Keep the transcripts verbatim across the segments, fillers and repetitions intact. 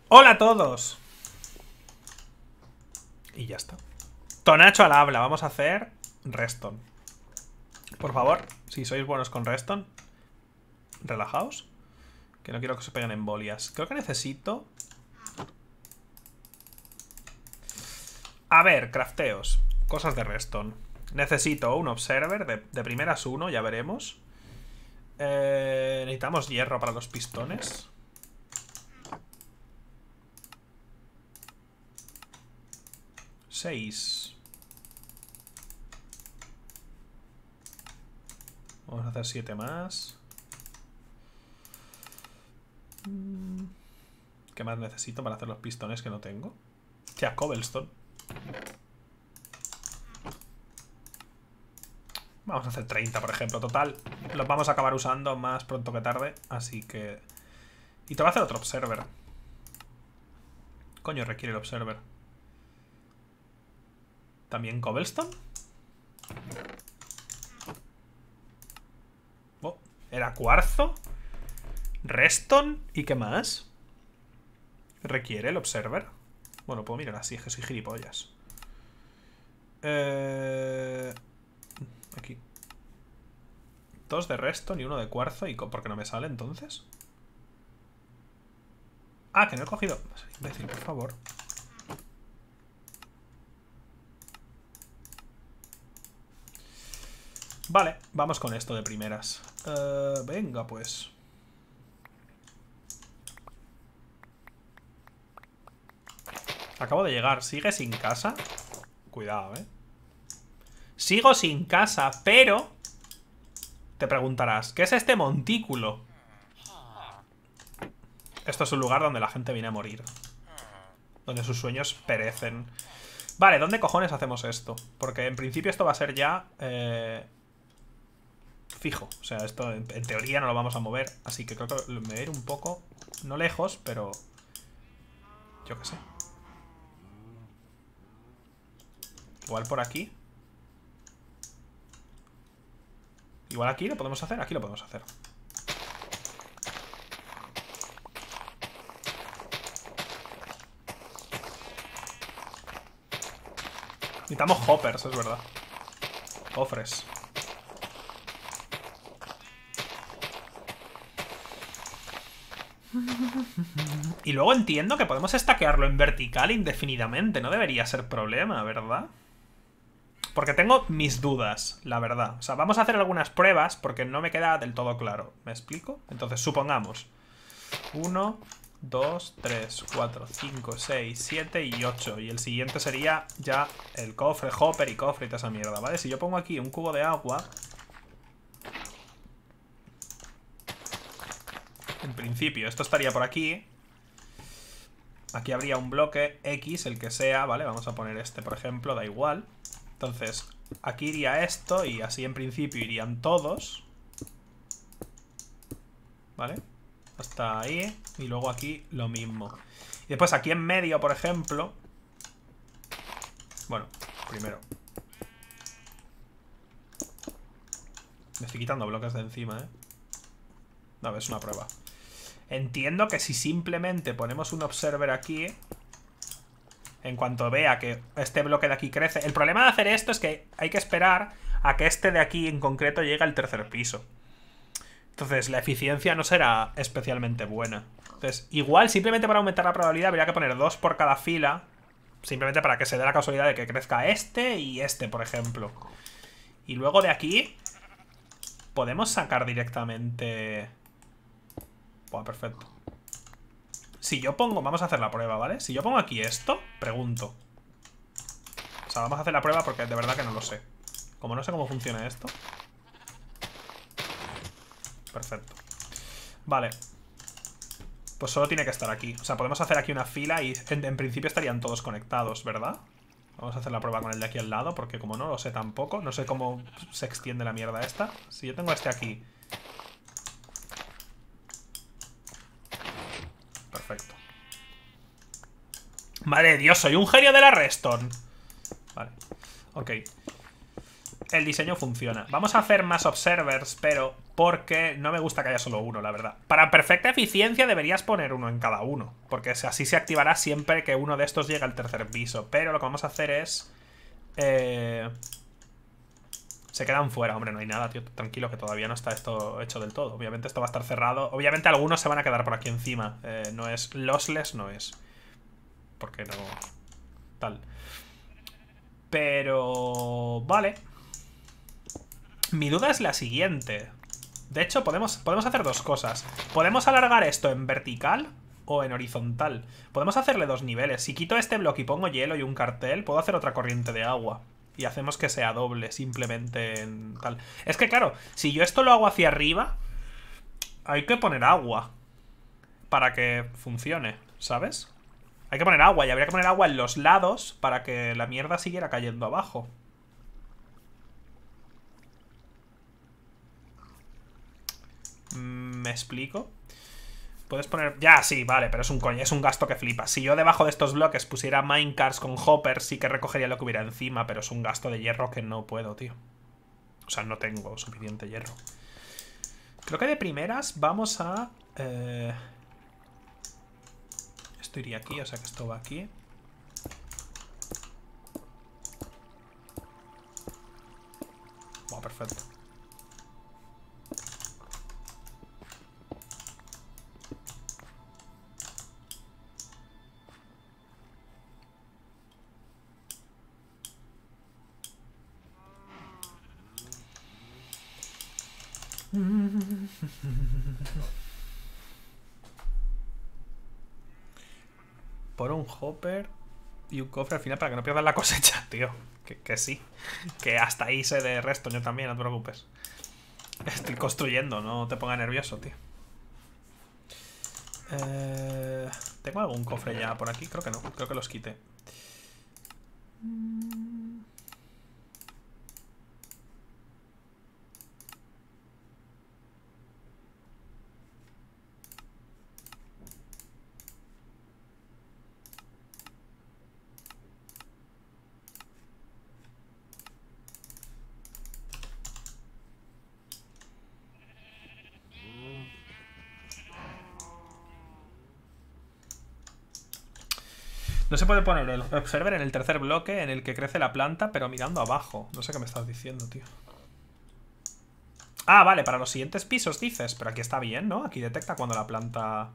¡Hola a todos! Y ya está. Tonacho al habla. Vamos a hacer Reston. Por favor, si sois buenos con Reston, relajaos. Que no quiero que se peguen embolias. Creo que necesito... A ver, crafteos. Cosas de Reston. Necesito un observer. De, de primeras uno, ya veremos. Eh, necesitamos hierro para los pistones. Seis. Vamos a hacer siete más. ¿Qué más necesito para hacer los pistones que no tengo? Hostia, cobblestone. Vamos a hacer treinta, por ejemplo. Total, los vamos a acabar usando más pronto que tarde. Así que... Y te va a hacer otro observer. Coño, requiere el observer. ¿También cobblestone? Oh, ¿era cuarzo? ¿Reston? ¿Y qué más? ¿Requiere el observer? Bueno, puedo mirar así, es que soy gilipollas. Eh... Aquí. Dos de Reston y uno de cuarzo. ¿Y por qué no me sale entonces? Ah, que no he cogido... Imbécil, por favor. Vale, vamos con esto de primeras. uh, Venga, pues. Acabo de llegar. ¿Sigue sin casa? Cuidado, eh. Sigo sin casa, pero... Te preguntarás, ¿qué es este montículo? Esto es un lugar donde la gente viene a morir. Donde sus sueños perecen. Vale, ¿dónde cojones hacemos esto? Porque en principio esto va a ser ya... Eh... Fijo. O sea, esto en, en teoría no lo vamos a mover. Así que creo que me voy a ir un poco... No lejos, pero... Yo qué sé. Igual por aquí. Igual aquí lo podemos hacer. Aquí lo podemos hacer. Necesitamos hoppers, es verdad. Cofres. Y luego entiendo que podemos stackearlo en vertical indefinidamente. No debería ser problema, ¿verdad? Porque tengo mis dudas, la verdad. O sea, vamos a hacer algunas pruebas porque no me queda del todo claro. ¿Me explico? Entonces, supongamos. uno, dos, tres, cuatro, cinco, seis, siete y ocho. Y el siguiente sería ya el cofre, hopper y cofre y toda esa mierda, ¿vale? Si yo pongo aquí un cubo de agua... En principio, esto estaría por aquí. Aquí habría un bloque X, el que sea, ¿vale? Vamos a poner este, por ejemplo, da igual. Entonces, aquí iría esto y así en principio irían todos. ¿Vale? Hasta ahí. Y luego aquí lo mismo. Y después aquí en medio, por ejemplo... Bueno, primero. Me estoy quitando bloques de encima, ¿eh? No, es una prueba. Entiendo que si simplemente ponemos un observer aquí... En cuanto vea que este bloque de aquí crece... El problema de hacer esto es que hay que esperar a que este de aquí en concreto llegue al tercer piso. Entonces la eficiencia no será especialmente buena. Entonces igual simplemente para aumentar la probabilidad habría que poner dos por cada fila. Simplemente para que se dé la casualidad de que crezca este y este, por ejemplo. Y luego de aquí podemos sacar directamente... Buah, perfecto. Si yo pongo... Vamos a hacer la prueba, ¿vale? Si yo pongo aquí esto, pregunto. O sea, vamos a hacer la prueba porque de verdad que no lo sé. Como no sé cómo funciona esto. Perfecto. Vale. Pues solo tiene que estar aquí. O sea, podemos hacer aquí una fila y en, en principio estarían todos conectados, ¿verdad? Vamos a hacer la prueba con el de aquí al lado porque como no lo sé tampoco, no sé cómo se extiende la mierda esta. Si yo tengo este aquí... Perfecto. Madre de Dios, soy un genio de la Reston. Vale, ok. el diseño funciona. Vamos a hacer más observers, pero porque no me gusta que haya solo uno, la verdad. Para perfecta eficiencia deberías poner uno en cada uno, porque así se activará siempre que uno de estos llegue al tercer piso. Pero lo que vamos a hacer es... Eh... Se quedan fuera, hombre, no hay nada, tío. Tranquilo, que todavía no está esto hecho del todo. Obviamente esto va a estar cerrado. Obviamente algunos se van a quedar por aquí encima. Eh, no es... Lossless no es. Porque no... Tal. Pero... Vale. Mi duda es la siguiente. De hecho, podemos, podemos hacer dos cosas. Podemos alargar esto en vertical o en horizontal. Podemos hacerle dos niveles. Si quito este bloque y pongo hielo y un cartel, puedo hacer otra corriente de agua. Y hacemos que sea doble, simplemente en tal. Es que claro, si yo esto lo hago hacia arriba, hay que poner agua para que funcione, ¿sabes? Hay que poner agua y habría que poner agua en los lados para que la mierda siguiera cayendo abajo. ¿Me explico? Puedes poner... Ya, sí, vale, pero es un coño, es un gasto que flipa. Si yo debajo de estos bloques pusiera minecars con hoppers, sí que recogería lo que hubiera encima, pero es un gasto de hierro que no puedo, tío. O sea, no tengo suficiente hierro. Creo que de primeras vamos a... Eh... Esto iría aquí, o sea que esto va aquí. Bueno, perfecto. Por un hopper y un cofre al final para que no pierdas la cosecha, tío. Que, que sí. Que hasta ahí sé de resto yo también, no te preocupes. Estoy construyendo, no te pongas nervioso, tío. Eh, ¿Tengo algún cofre ya por aquí? Creo que no, creo que los quité. No se puede poner el observer en el tercer bloque en el que crece la planta, pero mirando abajo. No sé qué me estás diciendo, tío. Ah, vale, para los siguientes pisos dices. Pero aquí está bien, ¿no? Aquí detecta cuando la planta...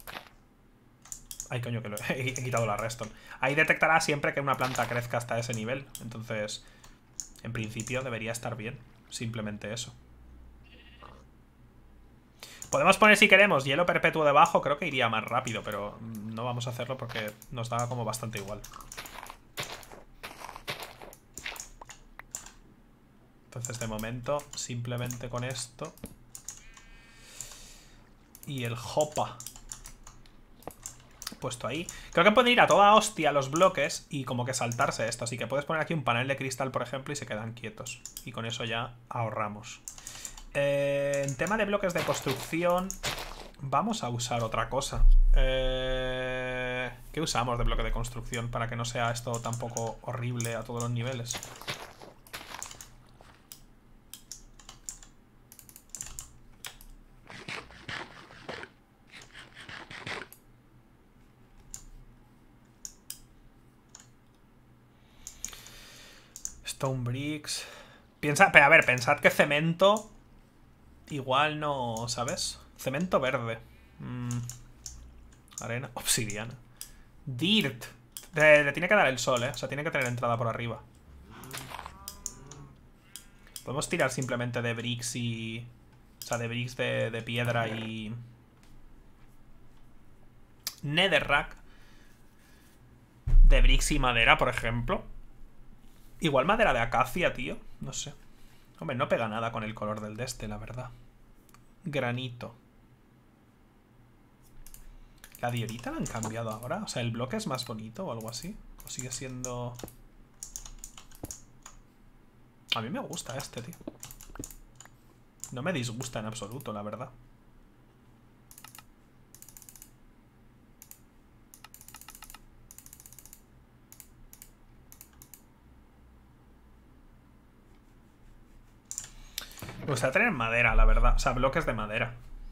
Ay, coño, que lo he, he quitado la redstone. Ahí detectará siempre que una planta crezca hasta ese nivel. Entonces, en principio debería estar bien. Simplemente eso. Podemos poner, si queremos, hielo perpetuo debajo. Creo que iría más rápido, pero no vamos a hacerlo porque nos da como bastante igual. Entonces, de momento, simplemente con esto. Y el hopa puesto ahí. Creo que puede ir a toda hostia los bloques y como que saltarse esto. Así que puedes poner aquí un panel de cristal, por ejemplo, y se quedan quietos. Y con eso ya ahorramos. Eh, en tema de bloques de construcción, vamos a usar otra cosa. Eh, ¿Qué usamos de bloque de construcción para que no sea esto tampoco horrible a todos los niveles? Stone bricks. Piensa, pero a ver, pensad que cemento igual no, ¿sabes? Cemento verde. Mm. Arena, obsidiana. Dirt. Le, le tiene que dar el sol, ¿eh? O sea, tiene que tener entrada por arriba. Podemos tirar simplemente de bricks y... O sea, de bricks de, de piedra y... Netherrack. De bricks y madera, por ejemplo. Igual madera de acacia, tío. No sé. Hombre, no pega nada con el color del de este, la verdad. Granito. ¿La diorita la han cambiado ahora? O sea, ¿el bloque es más bonito o algo así? ¿O sigue siendo...? A mí me gusta este, tío. No me disgusta en absoluto, la verdad. Me gustaría tener madera, la verdad. O sea, bloques de madera.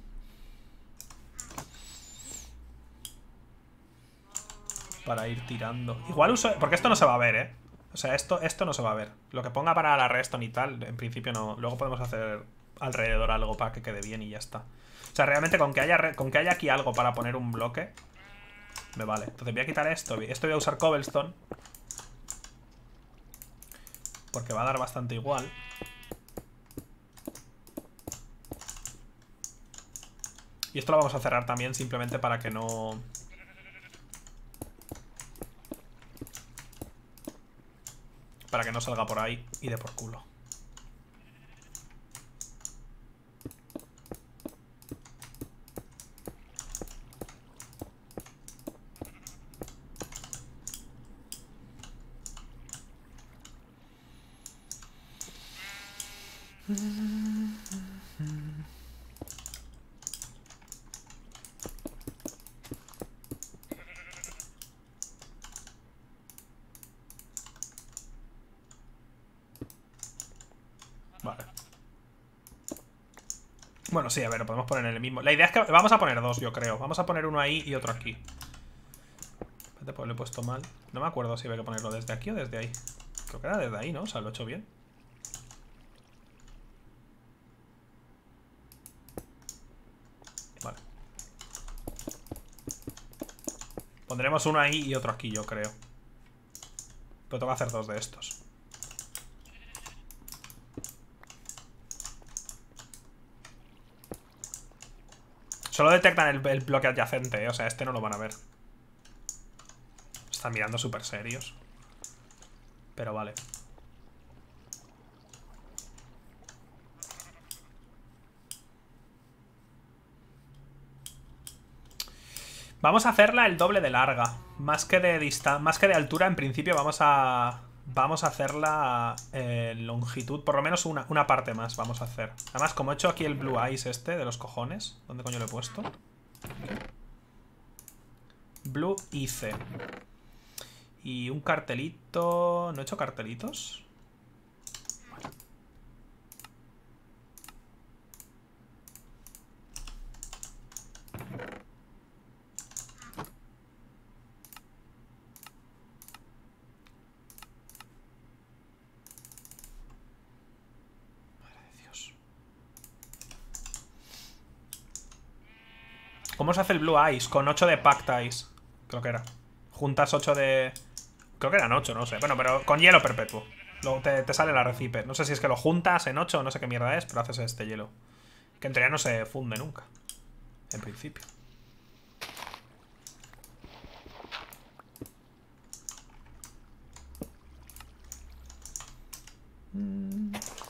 Para ir tirando. Igual uso... Porque esto no se va a ver, ¿eh? O sea, esto, esto no se va a ver. Lo que ponga para la redstone y tal, en principio no. Luego podemos hacer alrededor algo para que quede bien y ya está. O sea, realmente con que haya, re... con que haya aquí algo para poner un bloque, me vale. Entonces voy a quitar esto. Esto voy a usar cobblestone. Porque va a dar bastante igual. Y esto lo vamos a cerrar también simplemente para que no... Para que no salga por ahí y dé por culo. Vale. Bueno, sí, a ver, lo podemos poner en el mismo. La idea es que vamos a poner dos, yo creo. Vamos a poner uno ahí y otro aquí. Espérate, pues lo he puesto mal. No me acuerdo si había que ponerlo desde aquí o desde ahí. Creo que era desde ahí, ¿no? O sea, lo he hecho bien. Vale. Pondremos uno ahí y otro aquí, yo creo. Pero tengo que hacer dos de estos. Solo detectan el, el bloque adyacente, ¿eh? O sea, este no lo van a ver. Están mirando súper serios. Pero vale. Vamos a hacerla el doble de larga. Más que de distancia, más que de altura, en principio vamos a... Vamos a hacerla en longitud. Por lo menos una, una parte más vamos a hacer. Además, como he hecho aquí el Blue Eyes este de los cojones. ¿Dónde coño lo he puesto? Blue Ice. Y un cartelito... ¿No he hecho cartelitos? ¿Cómo se hace el Blue Eyes? Con ocho de Packed Eyes. Creo que era. Juntas ocho de... Creo que eran ocho, no sé. Bueno, pero con hielo perpetuo. Luego te, te sale el arrecife. No sé si es que lo juntas en ocho o no sé qué mierda es, pero haces este hielo. Que en teoría no se funde nunca. En principio. Mm.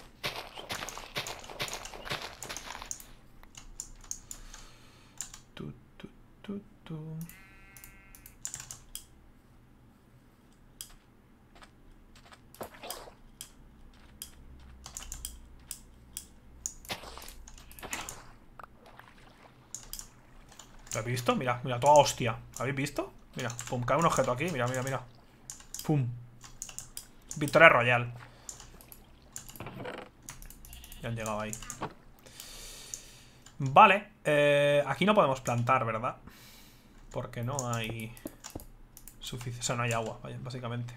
Tu, tu, tu, tu. ¿Lo habéis visto? Mira, mira, toda hostia. ¿Lo habéis visto? Mira, pum, cae un objeto aquí. Mira, mira, mira. Pum. Victoria Royal. Ya han llegado ahí. Vale, eh, aquí no podemos plantar, ¿verdad? Porque no hay suficiente, o sea, no hay agua, vaya, básicamente.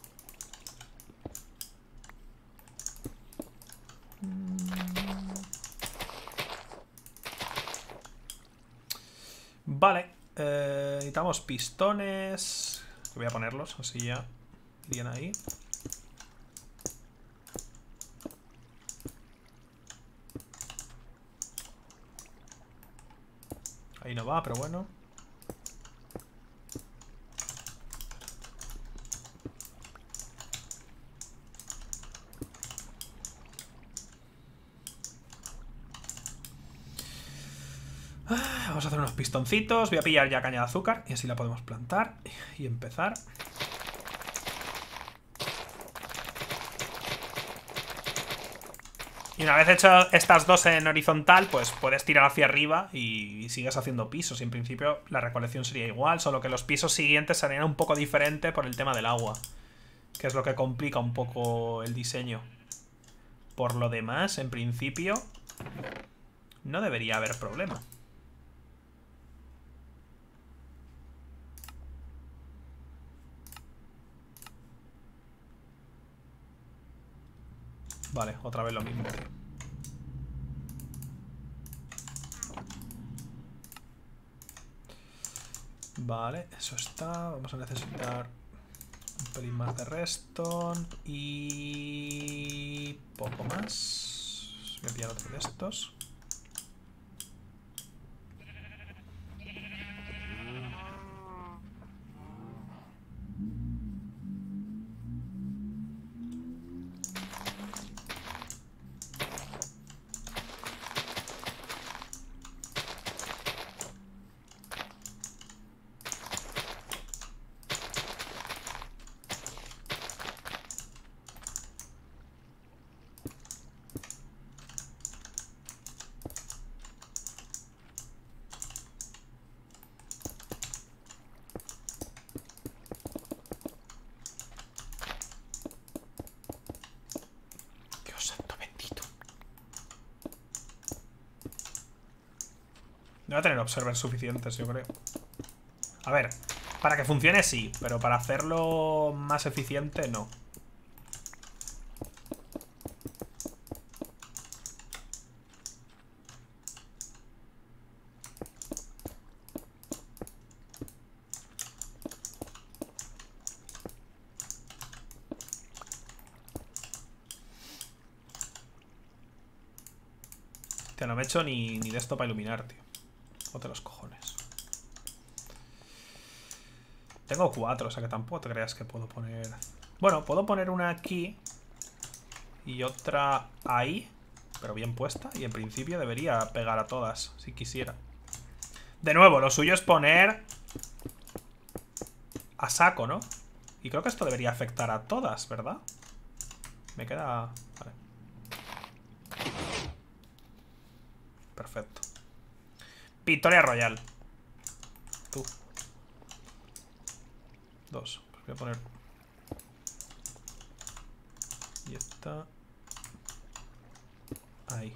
Vale, eh, necesitamos pistones. Voy a ponerlos, así ya irían ahí. Ahí no va, pero bueno. Vamos a hacer unos pistoncitos. Voy a pillar ya caña de azúcar y así la podemos plantar y empezar. Y una vez hecho estas dos en horizontal, pues puedes tirar hacia arriba y, y sigues haciendo pisos. Y en principio la recolección sería igual, solo que los pisos siguientes serían un poco diferente por el tema del agua, que es lo que complica un poco el diseño. Por lo demás, en principio, no debería haber problema. Vale, otra vez lo mismo, tío. Vale, eso está. Vamos a necesitar un pelín más de redstone y poco más. Voy a pillar otro de estos. No voy a tener observers suficientes, yo creo. A ver, para que funcione sí, pero para hacerlo más eficiente no. Tío, no me he hecho ni, ni de esto para iluminar, tío. Joder, los cojones. Tengo cuatro, o sea que tampoco te creas que puedo poner... Bueno, puedo poner una aquí y otra ahí, pero bien puesta. Y en principio debería pegar a todas, si quisiera. De nuevo, lo suyo es poner a saco, ¿no? Y creo que esto debería afectar a todas, ¿verdad? Me queda... Vale. Perfecto. Victoria Royal. Tú. Dos. Pues voy a poner... Y esta... Ahí.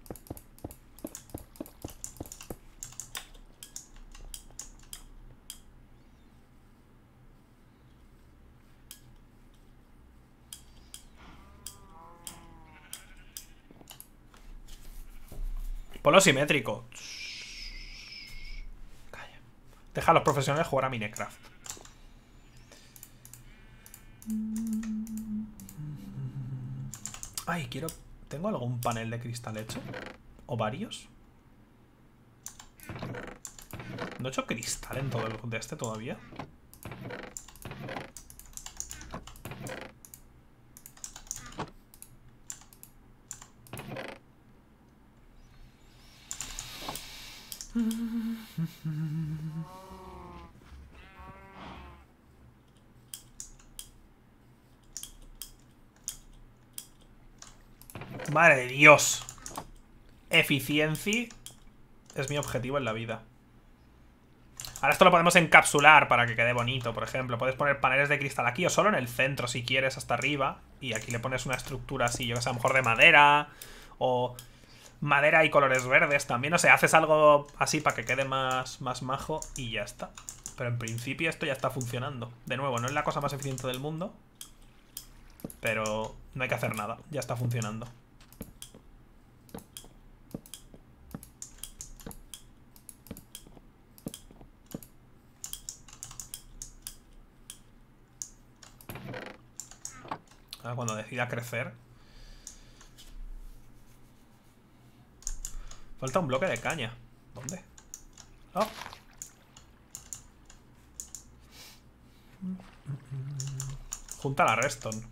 Polo simétrico. Calla. Deja a los profesionales jugar a Minecraft. Ay, quiero... ¿Tengo algún panel de cristal hecho? ¿O varios? ¿No he hecho cristal en todo el de este todavía? Madre de Dios. Eficiencia es mi objetivo en la vida. Ahora esto lo podemos encapsular para que quede bonito, por ejemplo. Puedes poner paneles de cristal aquí o solo en el centro si quieres, hasta arriba. Y aquí le pones una estructura así, yo que sé, a lo mejor de madera. O madera y colores verdes también. O sea, haces algo así para que quede más, más majo y ya está. Pero en principio esto ya está funcionando. De nuevo, no es la cosa más eficiente del mundo, pero no hay que hacer nada, ya está funcionando. Ahora cuando decida crecer. Falta un bloque de caña. ¿Dónde? Oh. Junta la redstone.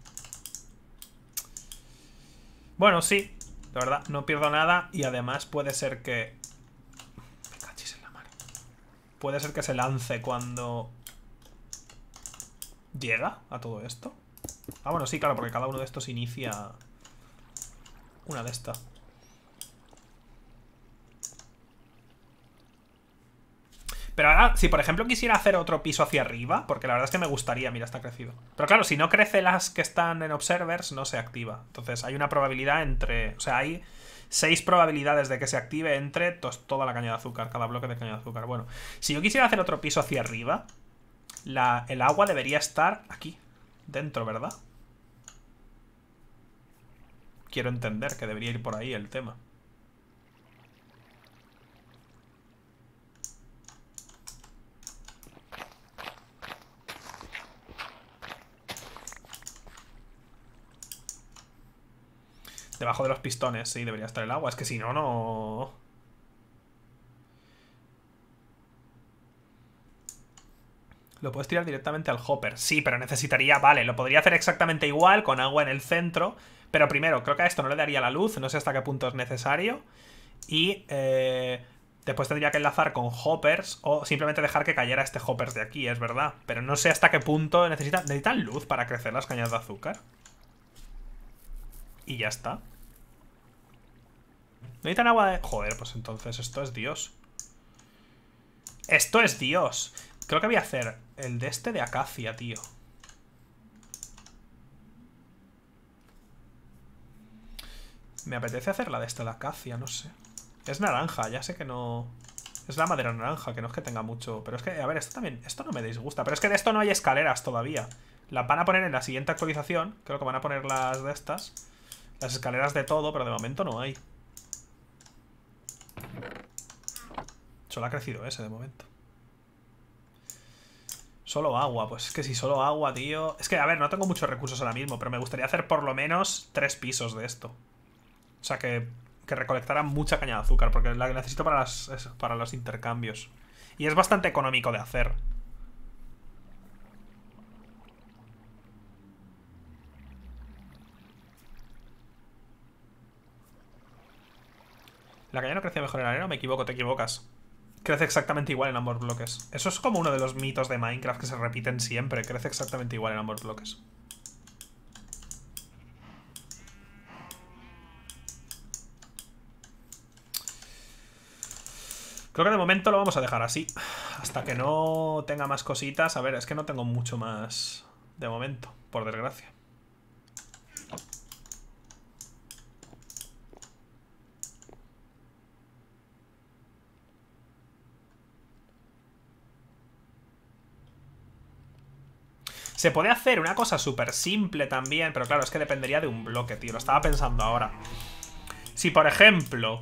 Bueno, sí. De verdad, no pierdo nada. Y además puede ser que... Me cachis en la mano. Puede ser que se lance cuando... ¿Llega a todo esto? Ah, bueno, sí, claro, porque cada uno de estos inicia... Una de estas. Pero ahora, si por ejemplo quisiera hacer otro piso hacia arriba, porque la verdad es que me gustaría, mira, está crecido. Pero claro, si no crece las que están en observers, no se activa. Entonces hay una probabilidad entre... O sea, hay seis probabilidades de que se active entre tos, toda la caña de azúcar, cada bloque de caña de azúcar. Bueno, si yo quisiera hacer otro piso hacia arriba, la, el agua debería estar aquí, dentro, ¿verdad? Quiero entender que debería ir por ahí el tema. Debajo de los pistones, sí, debería estar el agua. Es que si no, no... Lo puedes tirar directamente al hopper. Sí, pero necesitaría... Vale, lo podría hacer exactamente igual, con agua en el centro. Pero primero, creo que a esto no le daría la luz. No sé hasta qué punto es necesario. Y eh, después tendría que enlazar con hoppers. O simplemente dejar que cayera este hopper de aquí, es verdad. Pero no sé hasta qué punto necesitan... ¿Necesitan luz para crecer las cañas de azúcar? Y ya está. ¿Necesitan agua de...? Joder, pues entonces esto es Dios. Esto es Dios. Creo que voy a hacer el de este de acacia, tío. Me apetece hacer la de esta de acacia, no sé. Es naranja, ya sé que no... Es la madera naranja, que no es que tenga mucho. Pero es que, a ver, esto también... Esto no me disgusta. Pero es que de esto no hay escaleras todavía. Las van a poner en la siguiente actualización. Creo que van a poner las de estas. Las escaleras de todo, pero de momento no hay. Solo ha crecido ese de momento. Solo agua, pues es que si solo agua, tío... Es que, a ver, no tengo muchos recursos ahora mismo, pero me gustaría hacer por lo menos tres pisos de esto. O sea, que, que recolectaran mucha caña de azúcar, porque la necesito para, las, eso, para los intercambios. Y es bastante económico de hacer. La caña no crece mejor en la arena, me equivoco, te equivocas. Crece exactamente igual en ambos bloques. Eso es como uno de los mitos de Minecraft que se repiten siempre. Crece exactamente igual en ambos bloques. Creo que de momento lo vamos a dejar así. Hasta que no tenga más cositas. A ver, es que no tengo mucho más de momento, por desgracia. Se puede hacer una cosa súper simple también, pero claro, es que dependería de un bloque, tío. Lo estaba pensando ahora. Si, por ejemplo,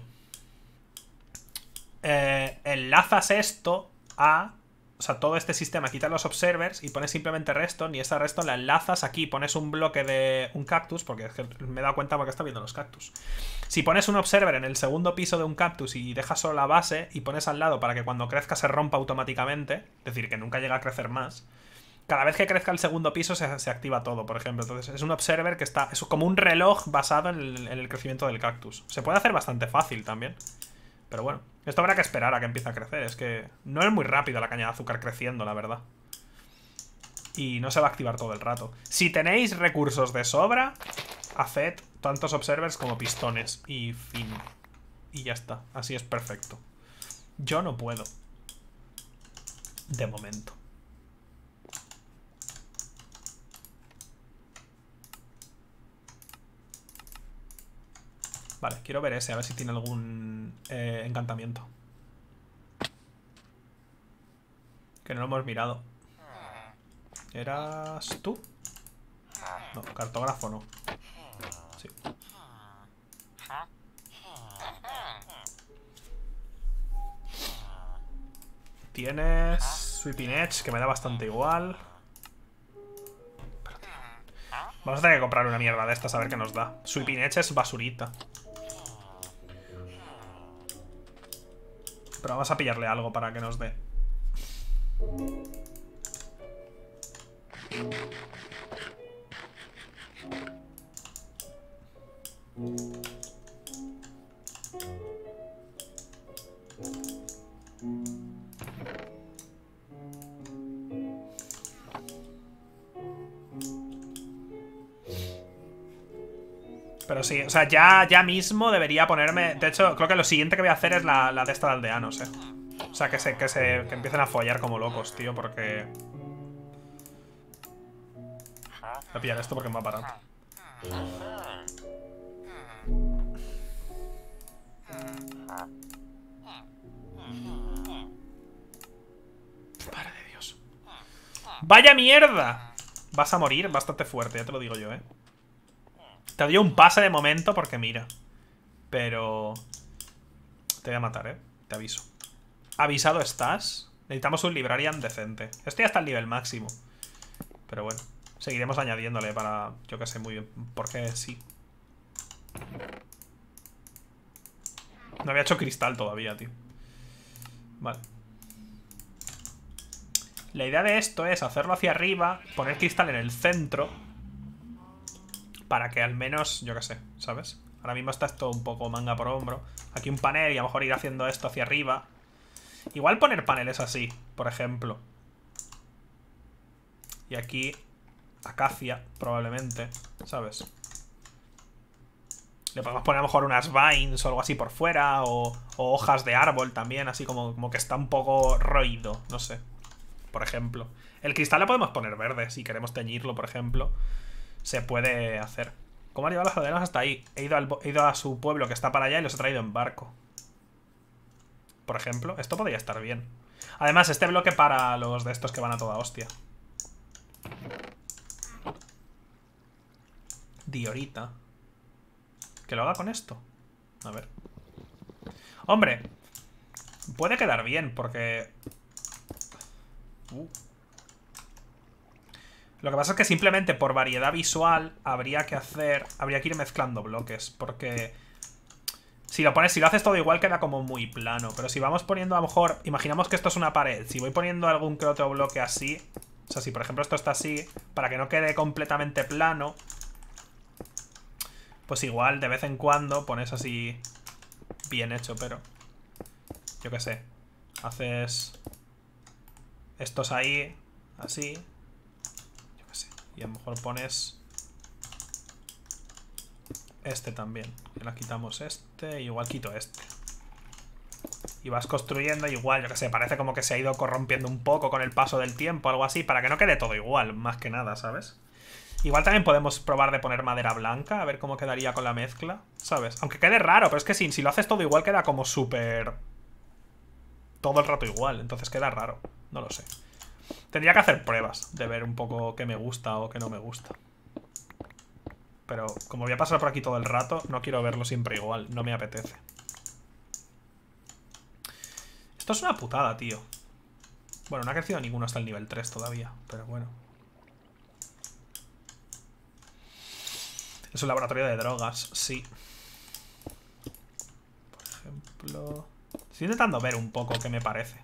eh, enlazas esto a... O sea, todo este sistema, quitas los observers y pones simplemente redstone, y esta redstone la enlazas aquí, pones un bloque de un cactus, porque es que me he dado cuenta porque está viendo los cactus. Si pones un observer en el segundo piso de un cactus y dejas solo la base y pones al lado para que cuando crezca se rompa automáticamente, es decir, que nunca llega a crecer más... Cada vez que crezca el segundo piso se, se activa todo, por ejemplo. Entonces es un observer que está... Es como un reloj basado en el, en el crecimiento del cactus. Se puede hacer bastante fácil también. Pero bueno, esto habrá que esperar a que empiece a crecer. Es que no es muy rápido la caña de azúcar creciendo, la verdad. Y no se va a activar todo el rato. Si tenéis recursos de sobra, haced tantos observers como pistones. Y fin. Y ya está. Así es perfecto. Yo no puedo. De momento. Vale, quiero ver ese, a ver si tiene algún eh, encantamiento. Que no lo hemos mirado. ¿Eras tú? No, cartógrafo no. Sí. Tienes Sweeping Edge, que me da bastante igual. Vamos a tener que comprar una mierda de estas a ver qué nos da. Sweeping Edge es basurita. Pero vamos a pillarle algo para que nos dé. Pero sí, o sea, ya, ya mismo debería ponerme... De hecho, creo que lo siguiente que voy a hacer es la, la de esta de aldeanos, eh. O sea, que se, que se que empiecen a follar como locos, tío, porque... Voy a pillar esto porque me va a parar. Madre de Dios. ¡Vaya mierda! Vas a morir bastante fuerte, ya te lo digo yo, eh. Te doy un pase de momento porque mira. Pero... Te voy a matar, eh. Te aviso. ¿Avisado estás? Necesitamos un librarian decente. Este ya está al nivel máximo. Pero bueno, seguiremos añadiéndole para... Yo que sé, muy bien. Porque sí. No había hecho cristal todavía, tío. Vale. La idea de esto es hacerlo hacia arriba, poner cristal en el centro, para que al menos, yo qué sé, ¿sabes? Ahora mismo está esto un poco manga por hombro. Aquí un panel y a lo mejor ir haciendo esto hacia arriba. Igual poner paneles así, por ejemplo. Y aquí acacia, probablemente, ¿sabes? Le podemos poner a lo mejor unas vines o algo así por fuera, o, o hojas de árbol también, así como, como que está un poco roído, no sé. Por ejemplo. El cristal le podemos poner verde, si queremos teñirlo, por ejemplo. Se puede hacer. ¿Cómo ha llevado los aldeanos hasta ahí? He ido, al, he ido a su pueblo que está para allá y los he traído en barco. Por ejemplo, esto podría estar bien. Además, este bloque para los de estos que van a toda hostia. Diorita. Que lo haga con esto. A ver. Hombre, puede quedar bien porque... Uh. Lo que pasa es que simplemente por variedad visual habría que hacer... Habría que ir mezclando bloques, porque... Si lo pones, si lo haces todo igual queda como muy plano. Pero si vamos poniendo a lo mejor... Imaginamos que esto es una pared. Si voy poniendo algún que otro bloque así... O sea, si por ejemplo esto está así, para que no quede completamente plano, pues igual de vez en cuando pones así bien hecho, pero... Yo qué sé. Haces... Estos ahí, así. Yo qué sé. Y a lo mejor pones... Este también. Y le quitamos este, y igual quito este. Y vas construyendo igual, yo que sé, parece como que se ha ido corrompiendo un poco con el paso del tiempo, algo así, para que no quede todo igual, más que nada, ¿sabes? Igual también podemos probar de poner madera blanca, a ver cómo quedaría con la mezcla, ¿sabes? Aunque quede raro, pero es que si, si lo haces todo igual queda como súper... Todo el rato igual, entonces queda raro, no lo sé. Tendría que hacer pruebas de ver un poco qué me gusta o qué no me gusta. Pero como voy a pasar por aquí todo el rato, no quiero verlo siempre igual, no me apetece. Esto es una putada, tío. Bueno, no ha crecido ninguno hasta el nivel tres todavía, pero bueno. Es un laboratorio de drogas, sí. Por ejemplo... Estoy intentando ver un poco qué me parece.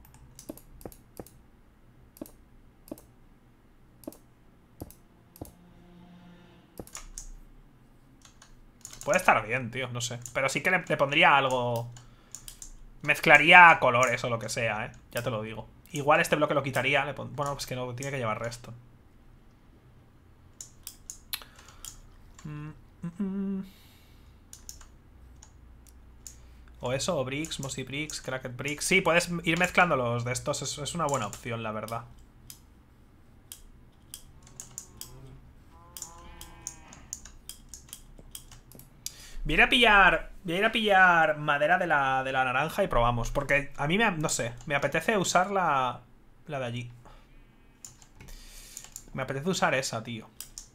Puede estar bien, tío, no sé. Pero sí que le, le pondría algo... Mezclaría colores o lo que sea, eh. Ya te lo digo. Igual este bloque lo quitaría. Le pon... Bueno, pues que no tiene que llevar resto. Mm, mm, mm. O eso, o bricks, mossy bricks, cracked bricks. Sí, puedes ir mezclando los de estos. Es, es una buena opción, la verdad. Voy a ir a pillar... Voy a ir a pillar madera de la, de la naranja y probamos. Porque a mí me... No sé. Me apetece usar la... La de allí. Me apetece usar esa, tío.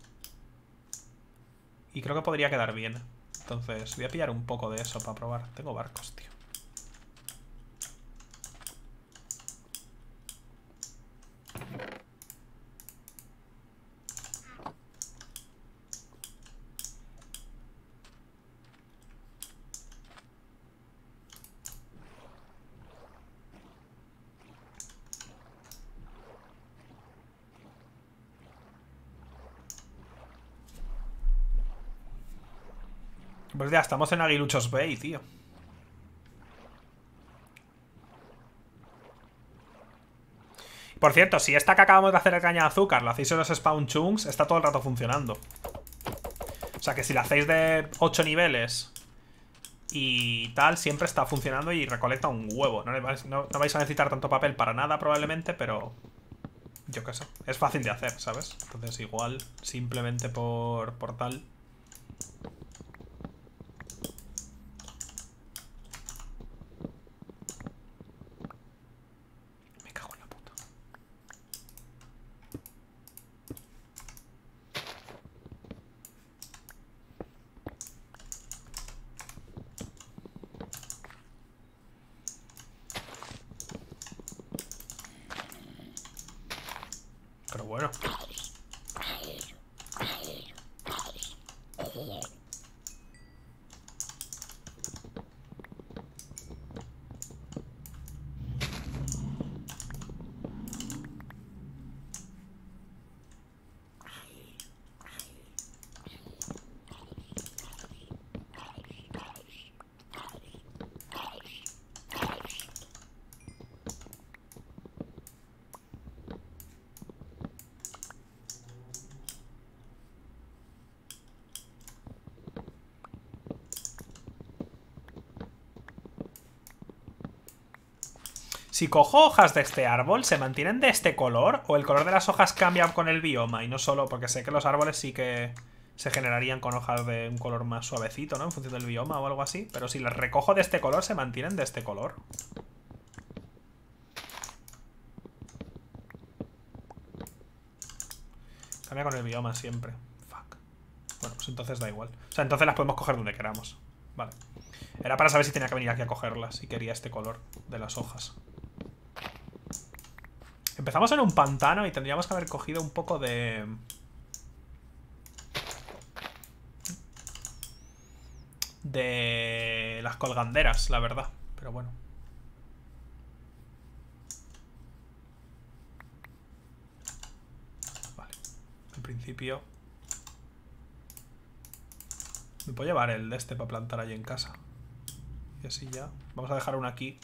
Y creo que podría quedar bien. Entonces voy a pillar un poco de eso para probar. Tengo barcos, tío. Pues ya, estamos en Aguiluchos Bay, tío. Por cierto, si esta que acabamos de hacer el caña de azúcar lo hacéis en los spawn chunks, está todo el rato funcionando. O sea que si la hacéis de ocho niveles y tal, siempre está funcionando y recolecta un huevo. No, vais, no, no vais a necesitar tanto papel para nada probablemente, pero yo qué sé, es fácil de hacer, ¿sabes? Entonces igual, simplemente por, por tal. Me cago en la puta. Pero bueno. Si cojo hojas de este árbol, ¿se mantienen de este color? ¿O el color de las hojas cambia con el bioma? Y no solo, porque sé que los árboles sí que se generarían con hojas de un color más suavecito, ¿no? En función del bioma o algo así. Pero si las recojo de este color, ¿se mantienen de este color? Cambia con el bioma siempre. Fuck. Bueno, pues entonces da igual. O sea, entonces las podemos coger donde queramos. Vale. Era para saber si tenía que venir aquí a cogerlas. Si quería este color de las hojas. Empezamos en un pantano y tendríamos que haber cogido un poco de... De las colganderas, la verdad. Pero bueno. Vale. En principio... Me puedo llevar el de este para plantar allí en casa. Y así ya. Vamos a dejar uno aquí.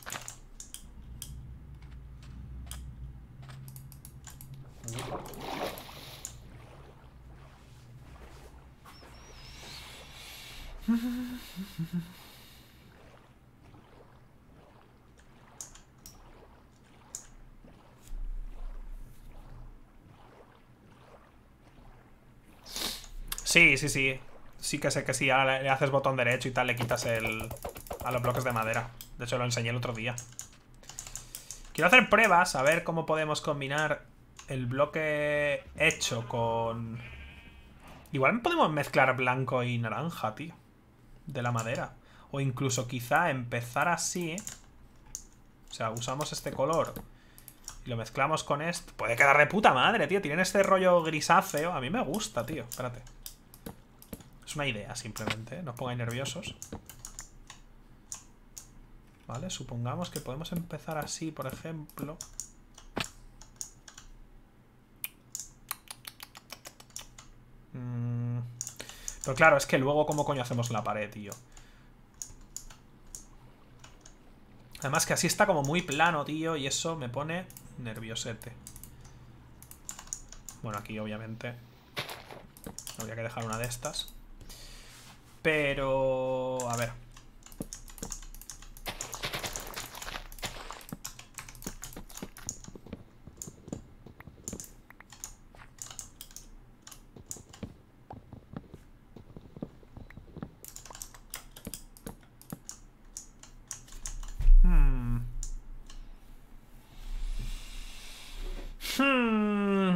Sí, sí, sí. Sí que sé que si ahora le haces botón derecho y tal, le quitas el... a los bloques de madera. De hecho, lo enseñé el otro día. Quiero hacer pruebas, a ver cómo podemos combinar el bloque hecho con... Igual podemos mezclar blanco y naranja, tío. De la madera. O incluso quizá empezar así. O sea, usamos este color y lo mezclamos con esto. Puede quedar de puta madre, tío. Tienen este rollo grisáceo. A mí me gusta, tío. Espérate. Es una idea, simplemente, ¿eh? No os pongáis nerviosos. Vale, supongamos que podemos empezar así, por ejemplo. Mm. Pero claro, es que luego ¿cómo coño hacemos la pared, tío? Además que así está como muy plano, tío. Y eso me pone nerviosete. Bueno, aquí obviamente habría que dejar una de estas. Pero... a ver. Hmm. Hmm.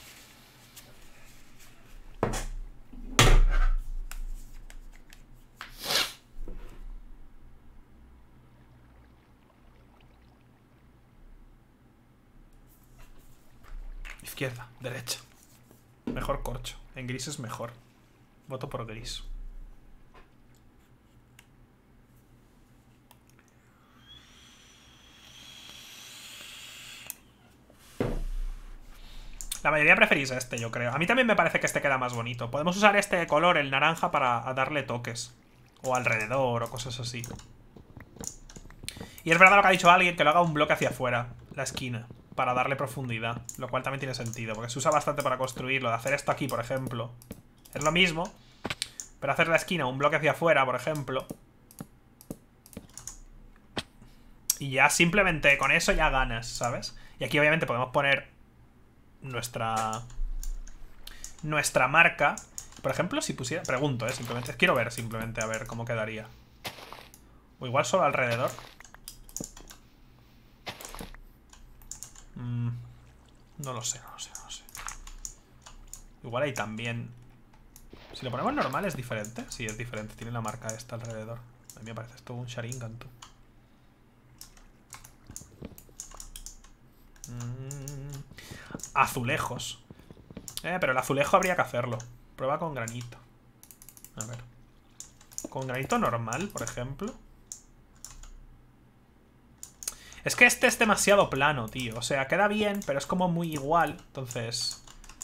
Izquierda, derecha. Mejor corcho. En gris es mejor. Voto por gris. La mayoría preferís este, yo creo. A mí también me parece que este queda más bonito. Podemos usar este color, el naranja, para darle toques. O alrededor, o cosas así. Y es verdad lo que ha dicho alguien, que lo haga un bloque hacia afuera, la esquina, para darle profundidad. Lo cual también tiene sentido, porque se usa bastante para construirlo. De hacer esto aquí, por ejemplo, es lo mismo, pero hacer la esquina un bloque hacia afuera, por ejemplo, Y ya simplemente con eso ya ganas, ¿sabes? Y aquí obviamente podemos poner nuestra... Nuestra marca. Por ejemplo, si pusiera... Pregunto, ¿eh? Simplemente... Quiero ver simplemente a ver cómo quedaría. O igual solo alrededor. Mm, no lo sé, no lo sé, no lo sé. Igual ahí también... Si lo ponemos normal es diferente. Sí, es diferente. Tiene la marca esta alrededor. A mí me parece esto un Sharingan, tú. Mm, azulejos. Eh, pero el azulejo habría que hacerlo. Prueba con granito. A ver. Con granito normal, por ejemplo. Es que este es demasiado plano, tío. O sea, queda bien, pero es como muy igual. Entonces...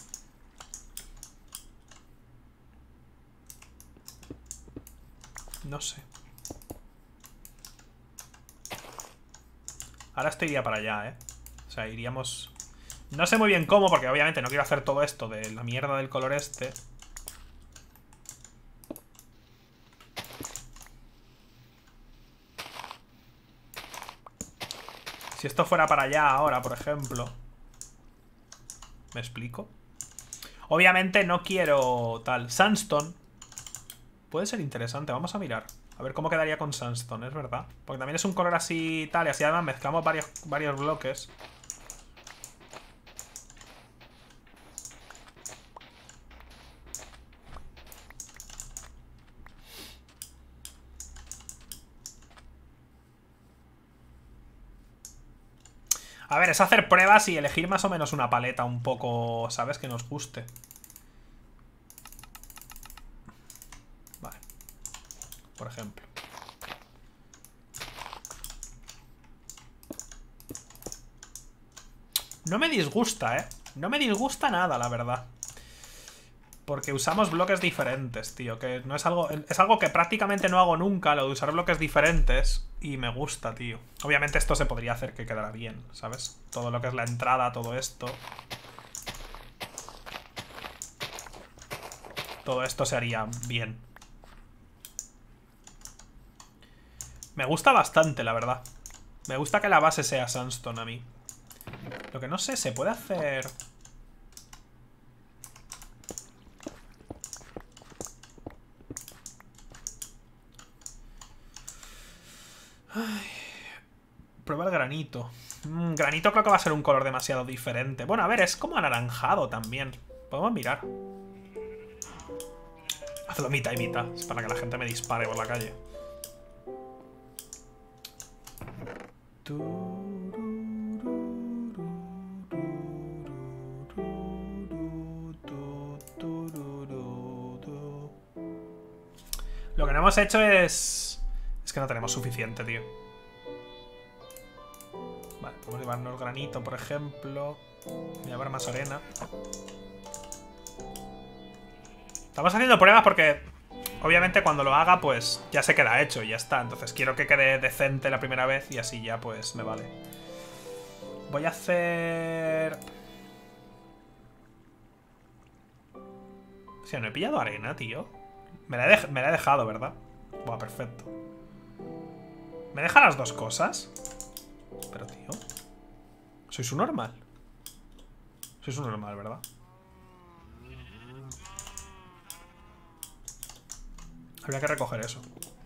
No sé. Ahora esto iría para allá, ¿eh? O sea, iríamos... No sé muy bien cómo, porque obviamente no quiero hacer todo esto de la mierda del color este. Si esto fuera para allá ahora, por ejemplo... ¿Me explico? Obviamente no quiero tal. Sandstone puede ser interesante, vamos a mirar. A ver cómo quedaría con Sandstone, es verdad. Porque también es un color así tal, y así además mezclamos varios, varios bloques. A ver, es hacer pruebas y elegir más o menos una paleta un poco, ¿sabes? Que nos guste. Vale. Por ejemplo. No me disgusta, ¿eh? No me disgusta nada, la verdad. Porque usamos bloques diferentes, tío. Que no es algo... Es algo que prácticamente no hago nunca, lo de usar bloques diferentes. Y me gusta, tío. Obviamente esto se podría hacer que quedara bien, ¿sabes? Todo lo que es la entrada, todo esto. Todo esto se haría bien. Me gusta bastante, la verdad. Me gusta que la base sea Sandstone a mí. Lo que no sé, ¿se puede hacer...? Ay. Prueba el granito. Mm, granito creo que va a ser un color demasiado diferente. Bueno, a ver, es como anaranjado también. Podemos mirar. Hazlo mitad y mitad. Es para que la gente me dispare por la calle. Lo que no hemos hecho es... Es que no tenemos suficiente, tío. Vale, podemos llevarnos granito, por ejemplo. Voy a llevar más arena. Estamos haciendo pruebas porque... Obviamente cuando lo haga, pues ya se queda hecho y ya está. Entonces quiero que quede decente la primera vez y así ya, pues, me vale. Voy a hacer... O sea, no he pillado arena, tío. Me la he, de... me la he dejado, ¿verdad? Buah, perfecto. ¿Me deja las dos cosas? Pero, tío... Sois un normal. Sois un normal, ¿verdad? Habría que recoger eso.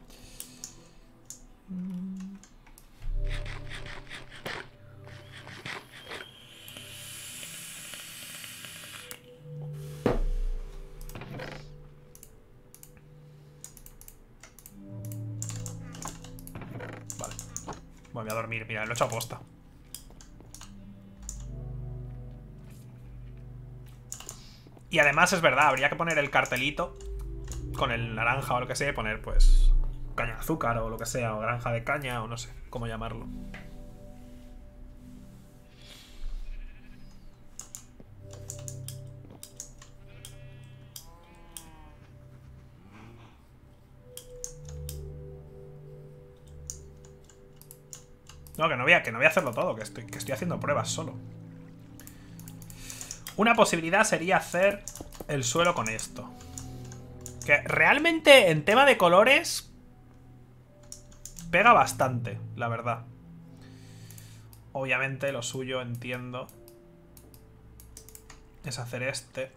Vale. Voy a dormir, mira, lo he hecho a posta. Y además es verdad, habría que poner el cartelito con el naranja o lo que sea, y poner pues caña de azúcar o lo que sea, o granja de caña, o no sé cómo llamarlo. No, que no voy a, que no voy a hacerlo todo, que estoy, que estoy haciendo pruebas solo. Una posibilidad sería hacer el suelo con esto. Que realmente en tema de colores pega bastante, la verdad. Obviamente lo suyo, entiendo, es hacer este.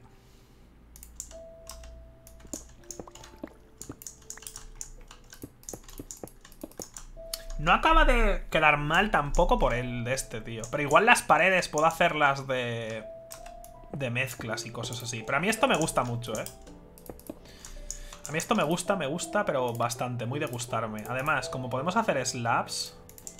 No acaba de quedar mal tampoco por el de este, tío. Pero igual las paredes puedo hacerlas de... de mezclas y cosas así. Pero a mí esto me gusta mucho, ¿eh? A mí esto me gusta, me gusta, pero bastante. Muy de gustarme. Además, como podemos hacer slabs...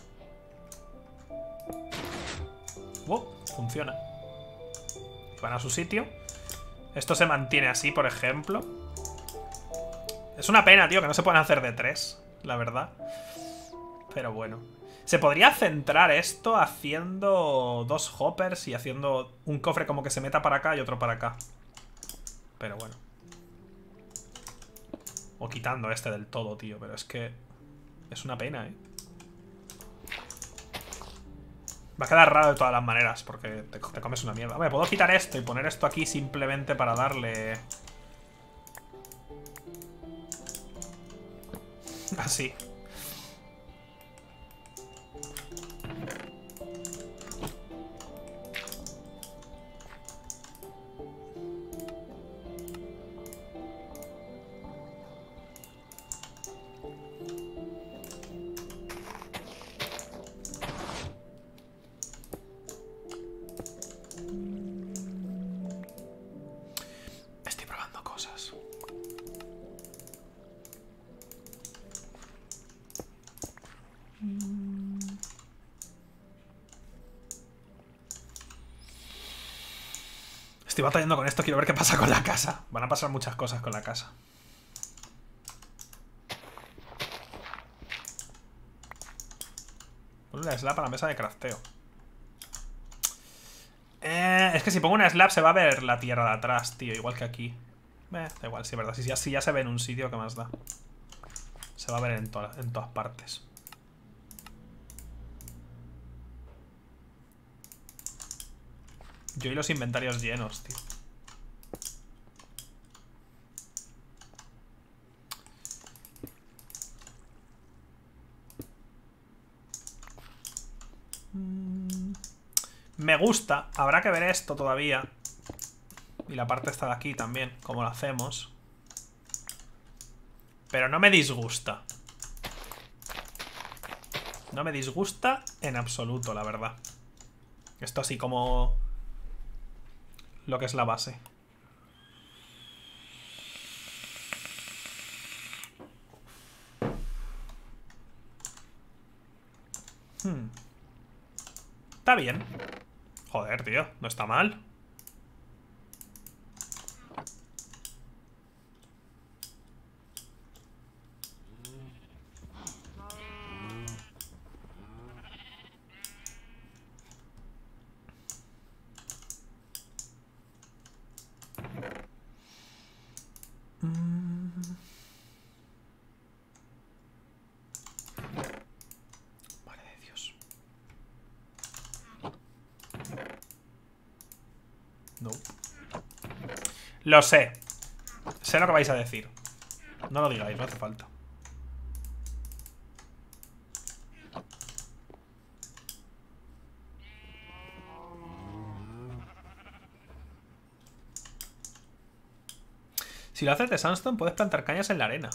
¡Oh! Funciona. Van a su sitio. Esto se mantiene así, por ejemplo. Es una pena, tío, que no se puedan hacer de tres, la verdad. Pero bueno. Se podría centrar esto haciendo dos hoppers y haciendo un cofre como que se meta para acá y otro para acá. Pero bueno. O quitando este del todo, tío. Pero es que... es una pena, ¿eh? Va a quedar raro de todas las maneras, porque te, te comes una mierda. Hombre, puedo quitar esto y poner esto aquí simplemente para darle... así. Estoy probando cosas. Estoy batallando con esto, quiero ver qué pasa con la casa. Van a pasar muchas cosas con la casa. Ponle una slab a la mesa de crafteo. Eh, es que si pongo una slab se va a ver la tierra de atrás, tío. Igual que aquí. Eh, da igual, sí, es verdad. Si ya, si ya se ve en un sitio, ¿qué más da? Se va a ver en, to en todas partes. Yo y los inventarios llenos, tío. Mm, me gusta. Habrá que ver esto todavía. Y la parte esta de aquí también, cómo lo hacemos. Pero no me disgusta. No me disgusta en absoluto, la verdad. Esto así como... lo que es la base. Hmm. Está bien. Joder, tío, no está mal. Madre de Dios. No. Lo sé. Sé lo que vais a decir. No lo digáis, no hace falta. Si lo haces de sandstone puedes plantar cañas en la arena.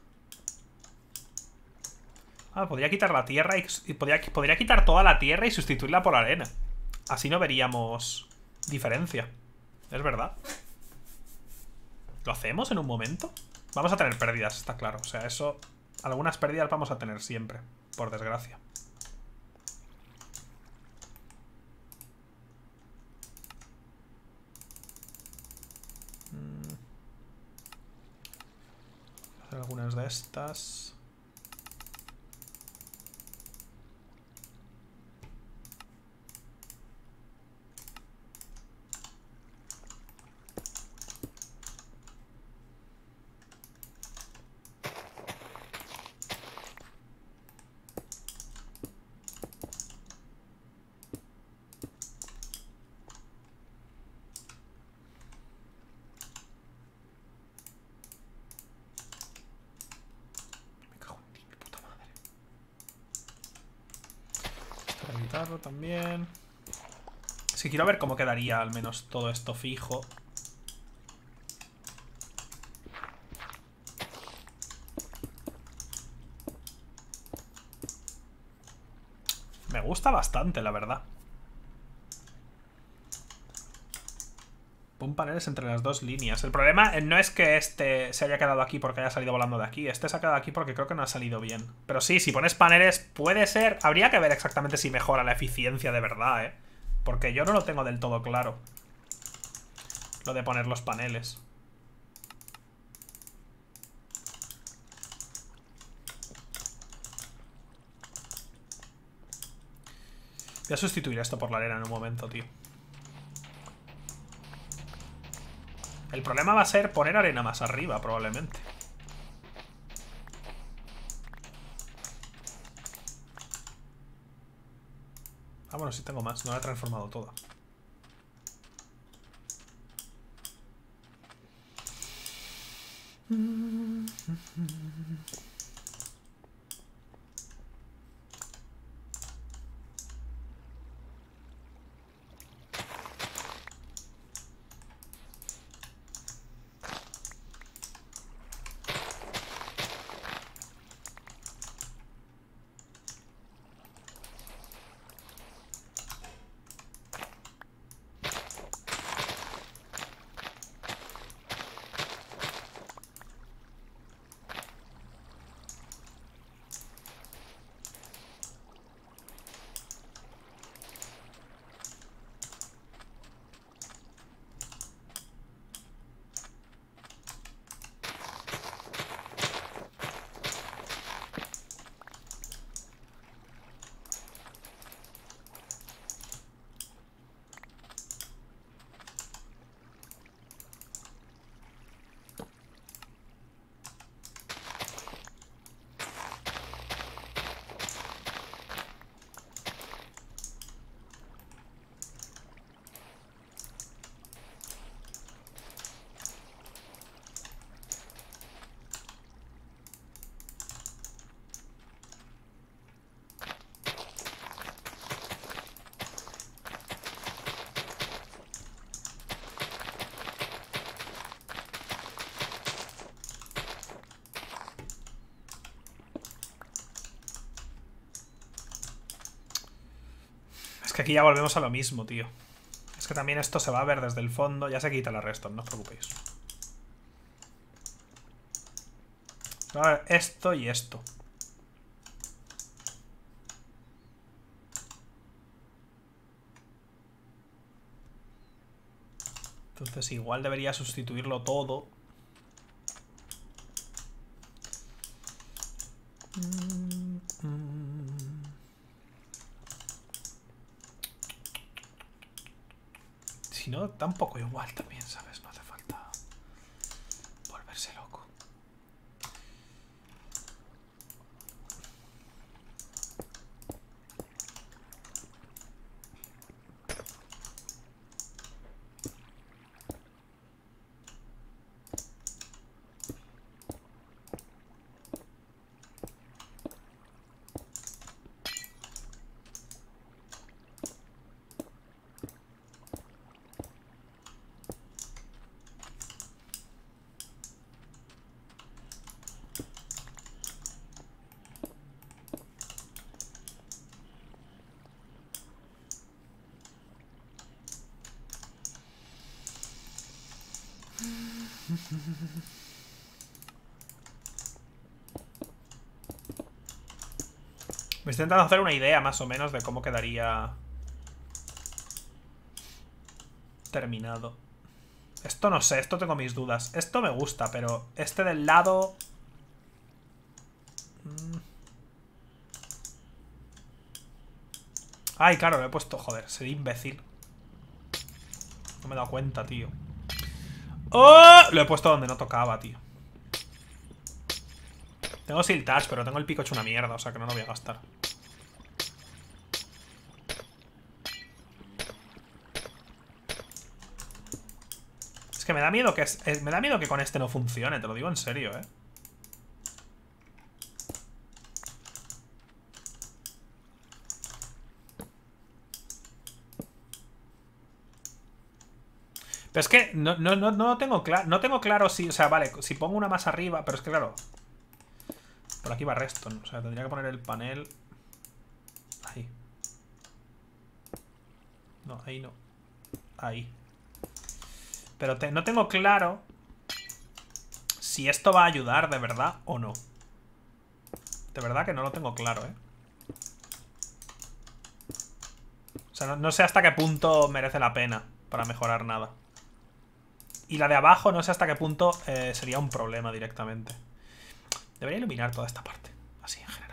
Ah, podría quitar la tierra y, y podría, podría quitar toda la tierra y sustituirla por arena. Así no veríamos diferencia. Es verdad. ¿Lo hacemos en un momento? Vamos a tener pérdidas, está claro. O sea, eso... algunas pérdidas vamos a tener siempre, por desgracia. Mm. Hacer algunas de estas... cerrarlo también. Sí, quiero ver cómo quedaría al menos todo esto fijo. Me gusta bastante, la verdad. Pon paneles entre las dos líneas. El problema no es que este se haya quedado aquí porque haya salido volando de aquí. Este se ha quedado aquí porque creo que no ha salido bien. Pero sí, si pones paneles puede ser... Habría que ver exactamente si mejora la eficiencia de verdad, ¿eh? Porque yo no lo tengo del todo claro. Lo de poner los paneles. Voy a sustituir esto por la arena en un momento, tío. El problema va a ser poner arena más arriba, probablemente. Ah, bueno, sí tengo más. No la he transformado toda. Es que aquí ya volvemos a lo mismo, tío. Es que también esto se va a ver desde el fondo. Ya se quita la redstone, no os preocupéis. A ver, esto y esto. Entonces igual debería sustituirlo todo. Si no, tampoco igual también, ¿sabes? No hace falta volverse loco. Me estoy intentando hacer una idea más o menos de cómo quedaría terminado. Esto no sé, esto tengo mis dudas. Esto me gusta, pero este del lado... Ay, claro, lo he puesto... Joder, soy imbécil. No me he dado cuenta, tío. ¡Oh! Lo he puesto donde no tocaba, tío. Tengo Seal Touch, pero tengo el pico hecho una mierda, o sea que no lo voy a gastar. Es que me da miedo que es, es, me da miedo que con este no funcione, te lo digo en serio, eh. Pero es que no, no, no, no tengo claro. No tengo claro si. O sea, vale, si pongo una más arriba. Pero es que claro. Por aquí va Reston. O sea, tendría que poner el panel. Ahí. No, ahí no. Ahí. Pero te, no tengo claro si esto va a ayudar de verdad o no. De verdad que no lo tengo claro, ¿eh? O sea, no, no sé hasta qué punto merece la pena para mejorar nada. Y la de abajo no sé hasta qué punto eh, sería un problema directamente. Debería iluminar toda esta parte. Así en general.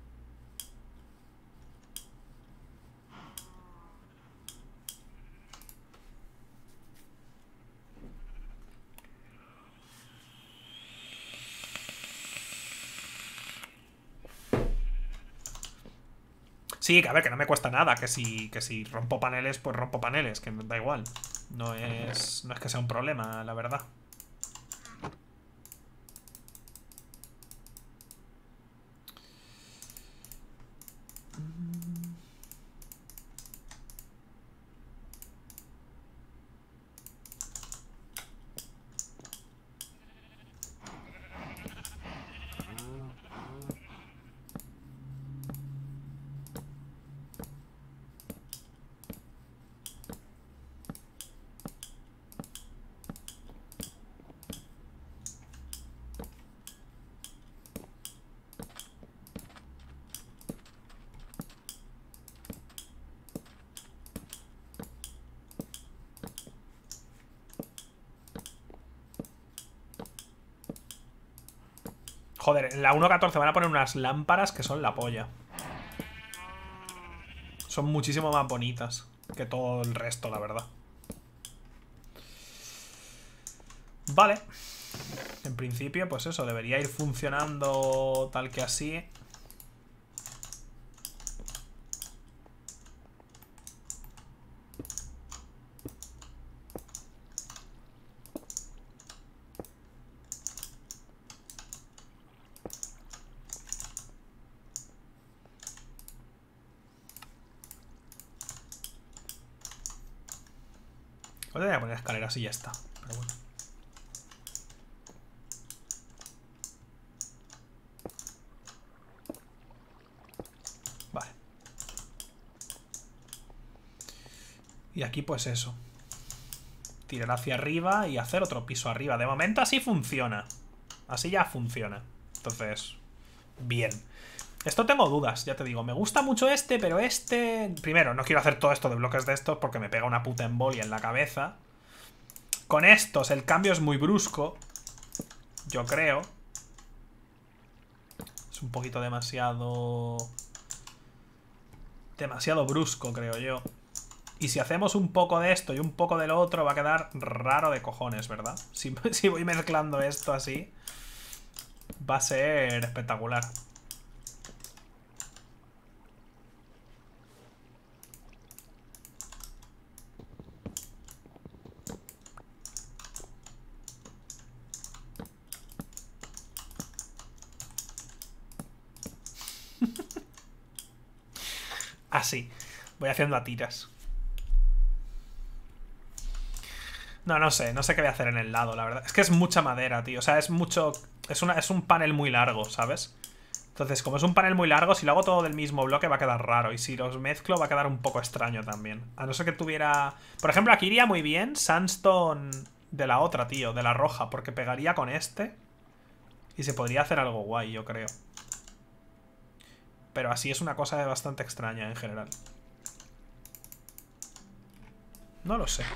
Sí, que a ver, que no me cuesta nada. Que si, que si rompo paneles, pues rompo paneles. Que me da igual. No es, no es que sea un problema, la verdad. Joder, en la uno punto catorce van a poner unas lámparas que son la polla. Son muchísimo más bonitas que todo el resto, la verdad. Vale. En principio, pues eso, debería ir funcionando tal que así. Voy a poner escaleras y ya está. Pero bueno. Vale. Y aquí pues eso. Tirar hacia arriba y hacer otro piso arriba. De momento así funciona. Así ya funciona. Entonces, bien. Esto tengo dudas, ya te digo. Me gusta mucho este, pero este... Primero, no quiero hacer todo esto de bloques de estos porque me pega una puta embolia en la cabeza. Con estos el cambio es muy brusco. Yo creo. Es un poquito demasiado... Demasiado brusco, creo yo. Y si hacemos un poco de esto y un poco de lo otro, va a quedar raro de cojones, ¿verdad? Si, si voy mezclando esto así, va a ser espectacular. Así. Voy haciendo a tiras. No, no sé. No sé qué voy a hacer en el lado, la verdad. Es que es mucha madera, tío. O sea, es mucho... Es, una, es un panel muy largo, ¿sabes? Entonces, como es un panel muy largo, si lo hago todo del mismo bloque va a quedar raro. Y si los mezclo va a quedar un poco extraño también. A no ser que tuviera... Por ejemplo, aquí iría muy bien sandstone de la otra, tío. De la roja. Porque pegaría con este. Y se podría hacer algo guay, yo creo. Pero así es una cosa bastante extraña en general. No lo sé.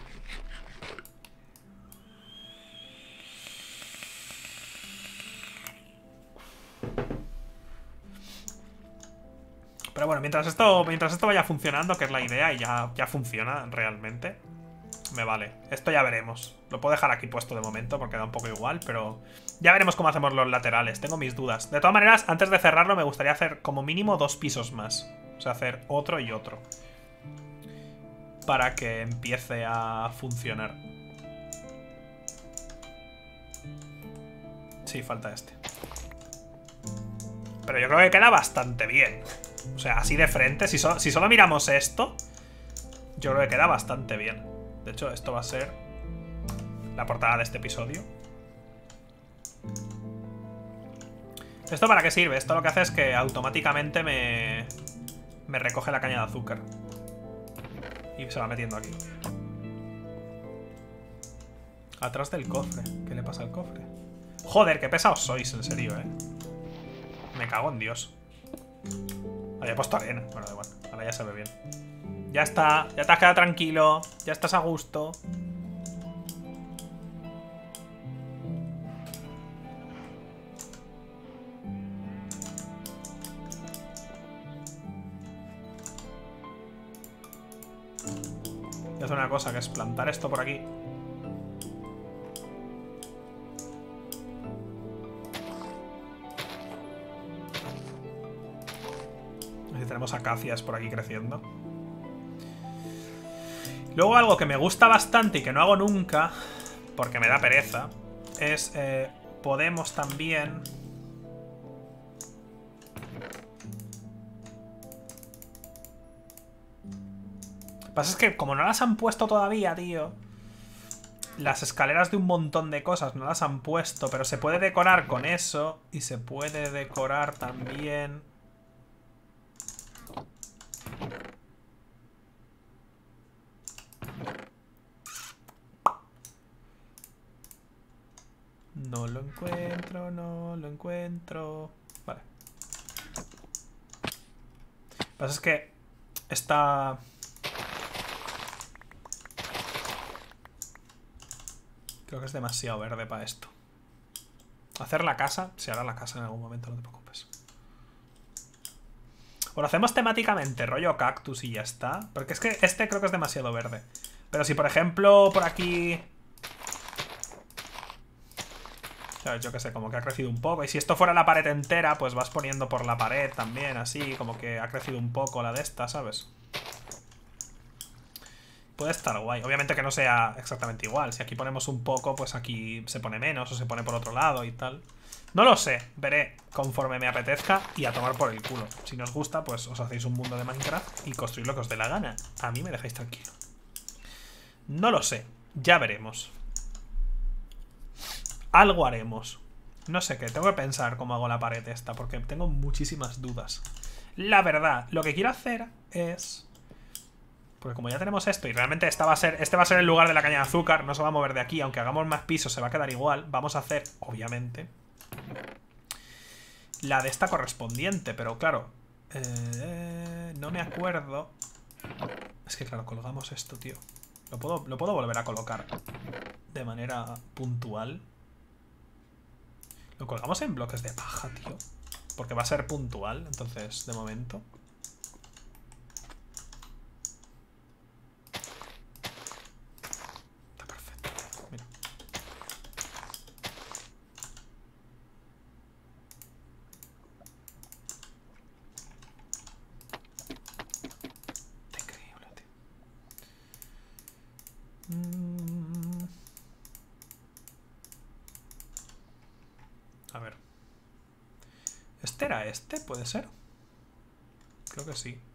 Pero bueno, mientras esto, mientras esto vaya funcionando, que es la idea, y ya, ya funciona realmente, me vale. Esto ya veremos. Lo puedo dejar aquí puesto de momento porque da un poco igual, pero ya veremos cómo hacemos los laterales. Tengo mis dudas. De todas maneras, antes de cerrarlo me gustaría hacer como mínimo dos pisos más. O sea, hacer otro y otro. Para que empiece a funcionar. Sí, falta este. Pero yo creo que queda bastante bien. O sea, así de frente, si, so si solo miramos esto, yo creo que queda bastante bien. De hecho, esto va a ser la portada de este episodio. ¿Esto para qué sirve? Esto lo que hace es que automáticamente me, me recoge la caña de azúcar. Y se va metiendo aquí. Atrás del cofre. ¿Qué le pasa al cofre? Joder, qué pesados sois, en serio, eh. Me cago en Dios. Había puesto arena. Bueno, da igual. Ahora ya se ve bien. Ya está. Ya te has quedado tranquilo. Ya estás a gusto. Voy a hacer una cosa, que es plantar esto por aquí. Así tenemos acacias por aquí creciendo. Luego algo que me gusta bastante y que no hago nunca, porque me da pereza, es... Eh, podemos también... Lo que pasa es que como no las han puesto todavía, tío, las escaleras de un montón de cosas no las han puesto, pero se puede decorar con eso y se puede decorar también... No lo encuentro, no lo encuentro... Vale. Lo que pasa es que esta... Creo que es demasiado verde para esto. Hacer la casa, se hará la casa en algún momento, no te preocupes. O lo hacemos temáticamente, rollo cactus y ya está. Porque es que este creo que es demasiado verde. Pero si por ejemplo por aquí... ¿Sabes? Yo qué sé, como que ha crecido un poco. Y si esto fuera la pared entera, pues vas poniendo por la pared también, así, como que ha crecido un poco la de esta, ¿sabes? Puede estar guay. Obviamente que no sea exactamente igual. Si aquí ponemos un poco, pues aquí se pone menos o se pone por otro lado y tal. No lo sé. Veré conforme me apetezca y a tomar por el culo. Si no os gusta, pues os hacéis un mundo de Minecraft y construid lo que os dé la gana. A mí me dejáis tranquilo. No lo sé. Ya veremos. Algo haremos. No sé qué. Tengo que pensar cómo hago la pared esta, porque tengo muchísimas dudas. La verdad, lo que quiero hacer es... Porque como ya tenemos esto y realmente esta va a ser, este va a ser el lugar de la caña de azúcar, no se va a mover de aquí, aunque hagamos más pisos se va a quedar igual. Vamos a hacer, obviamente, la de esta correspondiente, pero claro, eh, no me acuerdo. Es que claro, colgamos esto, tío. Lo puedo, lo puedo volver a colocar de manera puntual. Lo colgamos en bloques de paja, tío, porque va a ser puntual, entonces, de momento. A ver. ¿Este era este? ¿Puede ser? Creo que sí.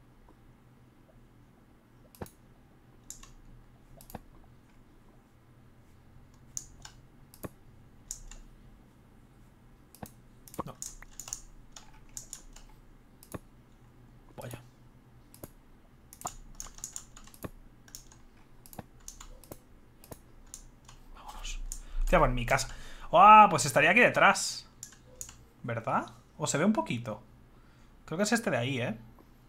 No. Vaya. Vámonos. Hostia, pues en mi casa. ¡Ah! Oh, pues estaría aquí detrás. ¿Verdad? ¿O se ve un poquito? Creo que es este de ahí, ¿eh?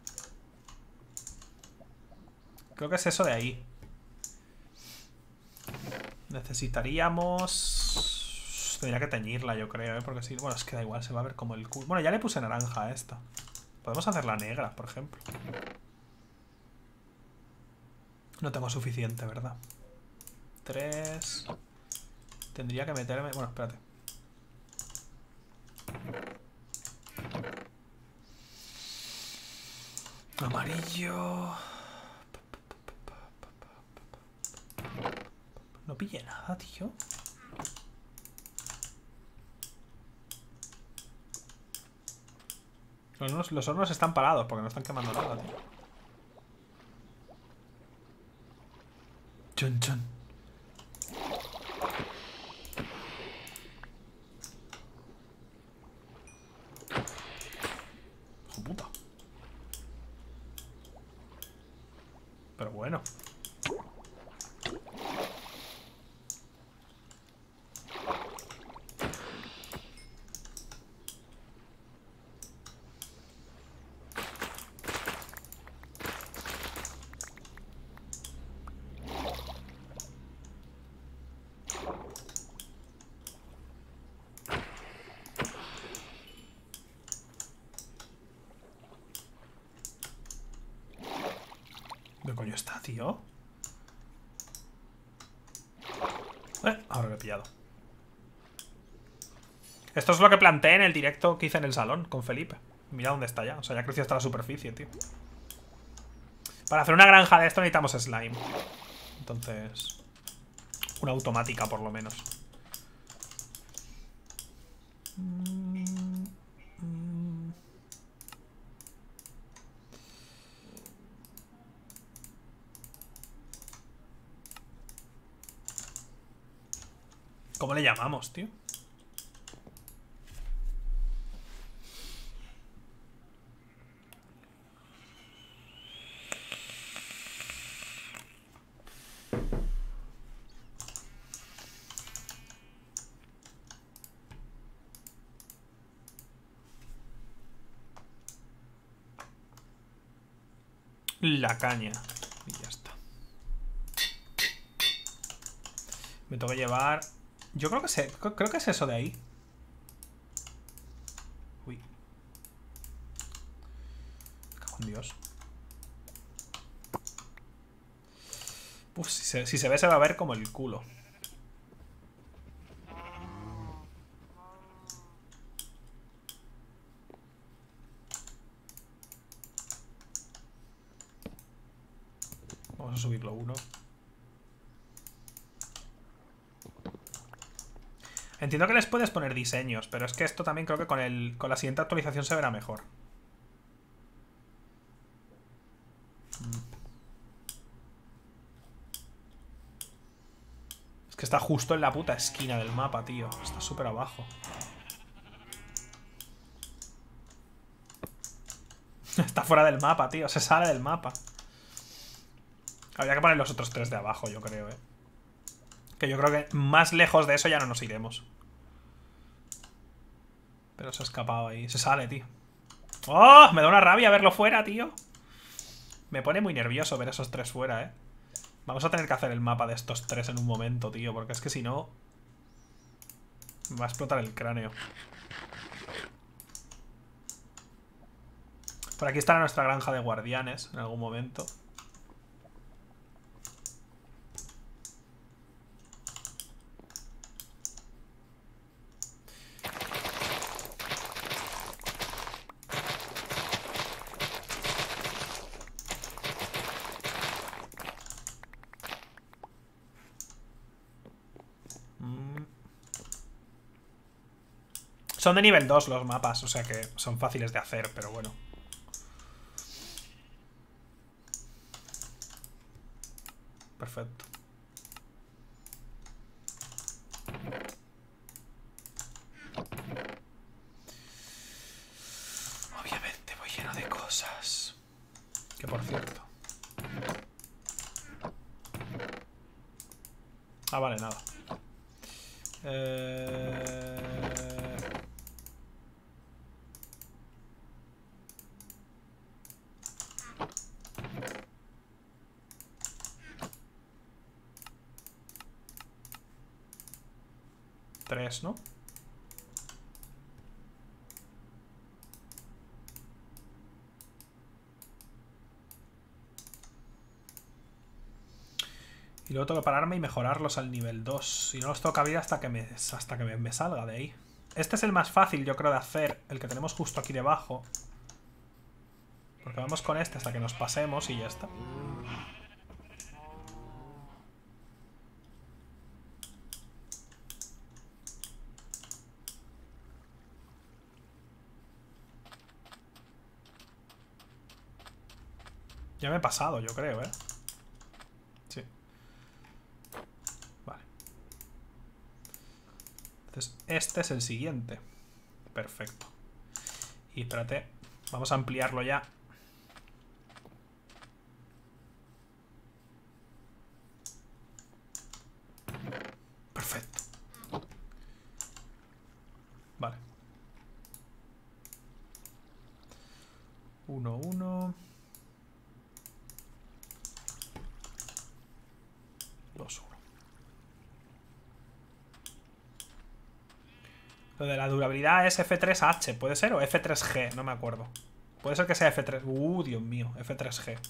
Creo que es eso de ahí. Necesitaríamos... Tendría que teñirla, yo creo, ¿eh? Porque sí... Bueno, es que da igual, se va a ver como el culo. Bueno, ya le puse naranja a esta. Podemos hacerla negra, por ejemplo. No tengo suficiente, ¿verdad? Tres... Tendría que meterme... Bueno, espérate. Amarillo. No pillé nada, tío. Los hornos, los hornos están parados porque no están quemando nada, tío. Chun, chun. bueno. ¿Qué coño está, tío? Eh, ahora lo he pillado. Esto es lo que planteé en el directo que hice en el salón con Felipe. Mira dónde está ya. O sea, ya creció hasta la superficie, tío. Para hacer una granja de esto necesitamos slime. Entonces... una automática, por lo menos. ¿Cómo le llamamos, tío? La caña. Y ya está. Me tengo que llevar... Yo creo que, se... creo que es eso de ahí. Uy. Me cago en Dios. Uf, si se, si se ve se va a ver como el culo. Vamos a subirlo uno. Entiendo que les puedes poner diseños, pero es que esto también creo que con, el, con la siguiente actualización se verá mejor. Es que está justo en la puta esquina del mapa, tío. Está súper abajo. Está fuera del mapa, tío. Se sale del mapa. Habría que poner los otros tres de abajo, yo creo, eh. Que yo creo que más lejos de eso ya no nos iremos. Pero se ha escapado ahí. Se sale, tío. ¡Oh! Me da una rabia verlo fuera, tío. Me pone muy nervioso ver esos tres fuera, eh. Vamos a tener que hacer el mapa de estos tres en un momento, tío. Porque es que si no... me va a explotar el cráneo. Por aquí estará nuestra granja de guardianes en algún momento. Son de nivel dos los mapas, o sea que son fáciles de hacer, pero bueno. Perfecto. Obviamente voy lleno de cosas. Que por cierto. Ah, vale, nada. Eh... Tres, ¿no? Y luego tengo que pararme y mejorarlos al nivel dos. Y no los tengo que abrir hasta que, me, hasta que me, me salga de ahí. Este es el más fácil, yo creo, de hacer. El que tenemos justo aquí debajo. Porque vamos con este hasta que nos pasemos y ya está. Ya me he pasado, yo creo, ¿eh? Sí. Vale. Entonces, este es el siguiente. Perfecto. Y espérate, vamos a ampliarlo ya. Lo de la durabilidad es F tres H, ¿puede ser? O F tres G, no me acuerdo. Puede ser que sea F tres... Uh, Dios mío, F tres G.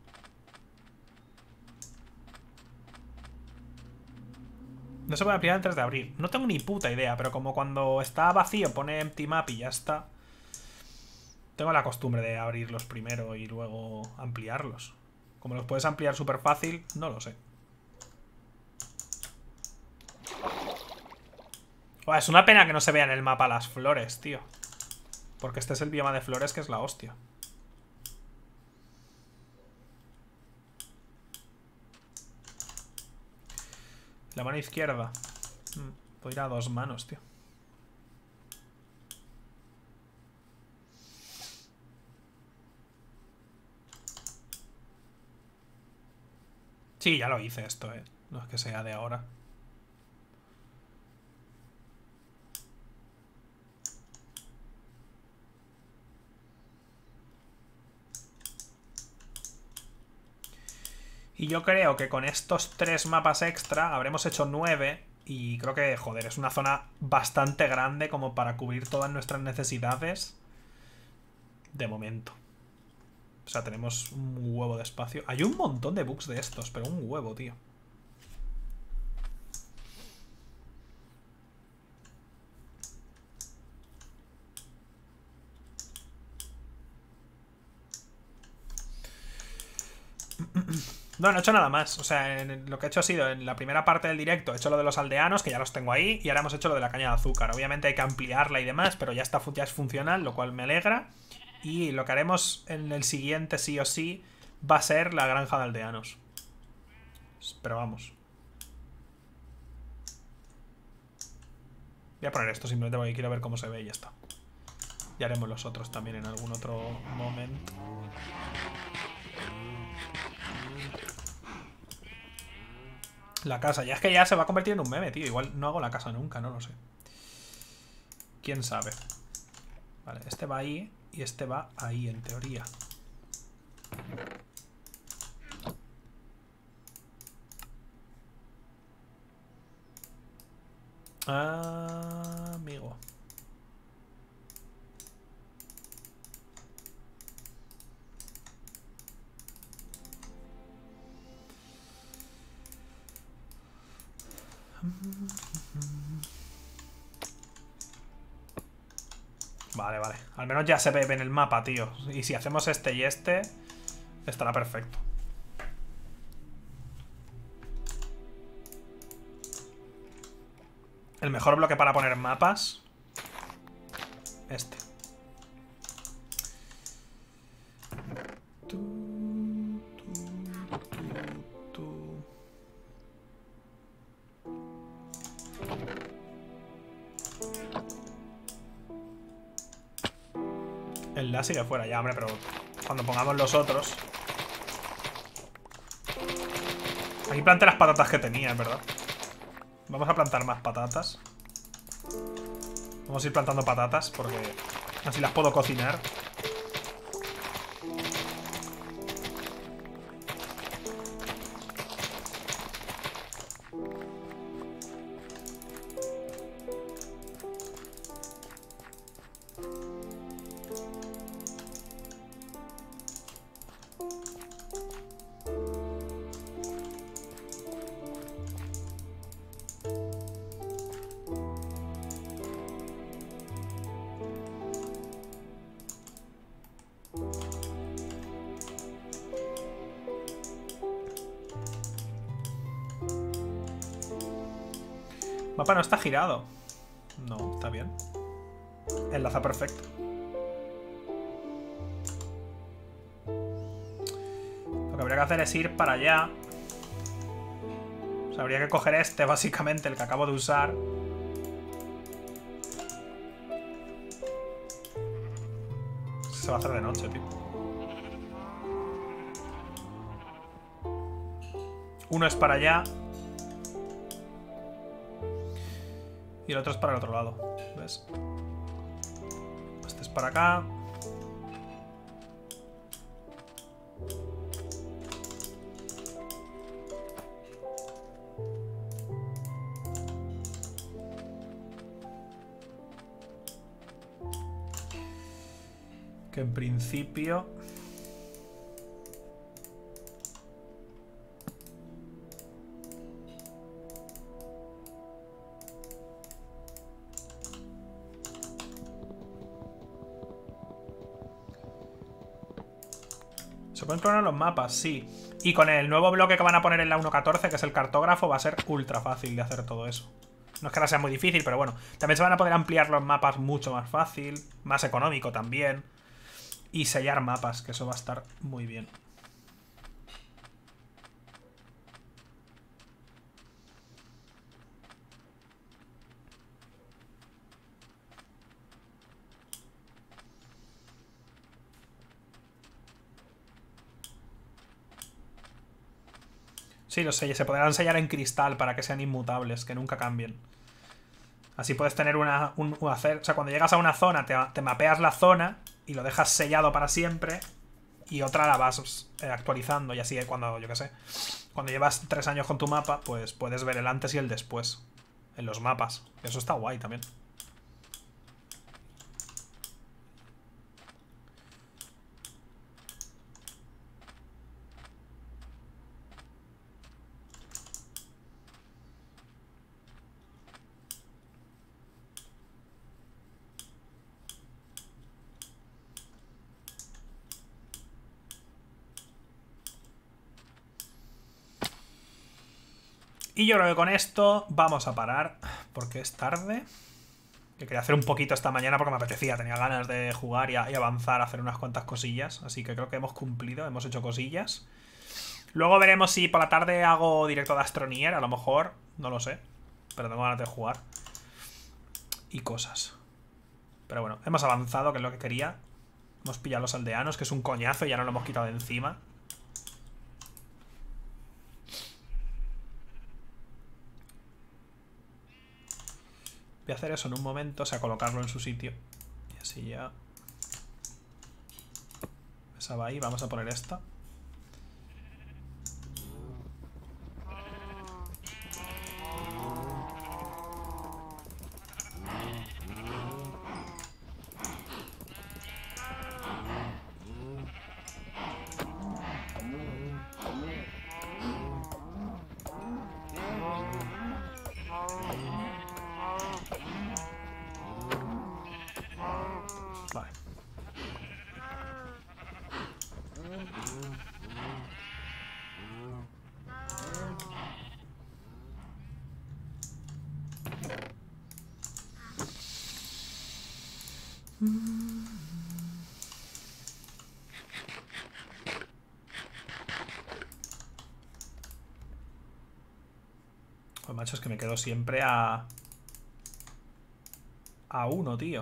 No se puede ampliar antes de abrir. No tengo ni puta idea, pero como cuando está vacío pone empty map y ya está. Tengo la costumbre de abrirlos primero y luego ampliarlos. Como los puedes ampliar súper fácil, no lo sé. Oh, es una pena que no se vean en el mapa las flores, tío. Porque este es el bioma de flores que es la hostia. La mano izquierda. Mm, puedo ir a dos manos, tío. Sí, ya lo hice esto, eh. No es que sea de ahora. Y yo creo que con estos tres mapas extra habremos hecho nueve. Y creo que, joder, es una zona bastante grande como para cubrir todas nuestras necesidades. De momento. O sea, tenemos un huevo de espacio. Hay un montón de bugs de estos, pero un huevo, tío. No, no he hecho nada más. O sea, en lo que he hecho ha sido, en la primera parte del directo, he hecho lo de los aldeanos, que ya los tengo ahí, y ahora hemos hecho lo de la caña de azúcar. Obviamente hay que ampliarla y demás, pero ya, está, ya es funcional, lo cual me alegra. Y lo que haremos en el siguiente, sí o sí, va a ser la granja de aldeanos. Pero vamos. Voy a poner esto simplemente porque quiero ver cómo se ve y ya está. Y haremos los otros también en algún otro momento. La casa, ya es que ya se va a convertir en un meme, tío. Igual no hago la casa nunca, no lo sé. Quién sabe. Vale, este va ahí y este va ahí, en teoría. Ah, amigo. Vale, vale. Al menos ya se ve en el mapa, tío. Y si hacemos este y este, estará perfecto. El mejor bloque para poner mapas. Este. El la sigue fuera ya, hombre, pero cuando pongamos los otros. Aquí planté las patatas que tenía, es verdad. Vamos a plantar más patatas. Vamos a ir plantando patatas porque así las puedo cocinar. El mapa no está girado. No, está bien. Enlaza perfecto. Lo que habría que hacer es ir para allá. O sea, habría que coger este, básicamente, el que acabo de usar. Se va a hacer de noche, tío. Uno es para allá. Y el otro es para el otro lado. ¿Ves? Este es para acá. Que en principio... Se pueden clonar los mapas, sí. Y con el nuevo bloque que van a poner en la uno punto catorce, que es el cartógrafo, va a ser ultra fácil de hacer todo eso. No es que ahora sea muy difícil, pero bueno. También se van a poder ampliar los mapas mucho más fácil. Más económico también. Y sellar mapas, que eso va a estar muy bien. Sí, los sellos se podrán sellar en cristal para que sean inmutables, que nunca cambien. Así puedes tener una... Un, un hacer, o sea, cuando llegas a una zona, te, te mapeas la zona y lo dejas sellado para siempre. Y otra la vas eh, actualizando. Y así cuando, yo qué sé, cuando llevas tres años con tu mapa, pues puedes ver el antes y el después en los mapas. Eso está guay también. Y yo creo que con esto vamos a parar, porque es tarde. Yo quería hacer un poquito esta mañana porque me apetecía, tenía ganas de jugar y, a, y avanzar, hacer unas cuantas cosillas. Así que creo que hemos cumplido, hemos hecho cosillas. Luego veremos si por la tarde hago directo de Astronier, a lo mejor, no lo sé. Pero tengo ganas de jugar. Y cosas. Pero bueno, hemos avanzado, que es lo que quería. Hemos pillado a los aldeanos, que es un coñazo y ya no lo hemos quitado de encima. Voy a hacer eso en un momento, o sea, colocarlo en su sitio. Y así ya... Esa va ahí, vamos a poner esta. Vale. Pues macho, es que me quedo siempre a... A uno, tío.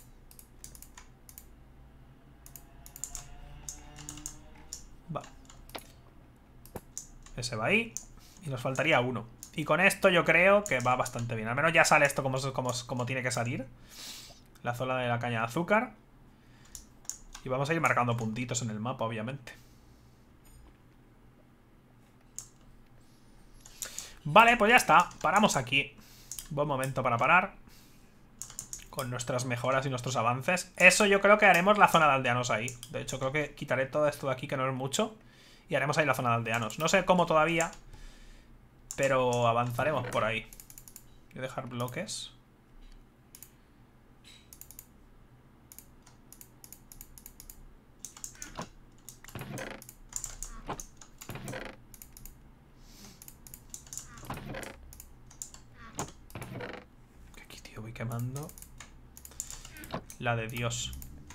Va. Ese va ahí. Y nos faltaría uno. Y con esto yo creo que va bastante bien. Al menos ya sale esto como, como, como tiene que salir. La zona de la caña de azúcar. Y vamos a ir marcando puntitos en el mapa, obviamente. Vale, pues ya está. Paramos aquí. Buen momento para parar. Con nuestras mejoras y nuestros avances. Eso yo creo que haremos la zona de aldeanos ahí. De hecho, creo que quitaré todo esto de aquí, que no es mucho. Y haremos ahí la zona de aldeanos. No sé cómo todavía, pero avanzaremos por ahí. Voy a dejar bloques. Que aquí, tío, voy quemando. La de Dios.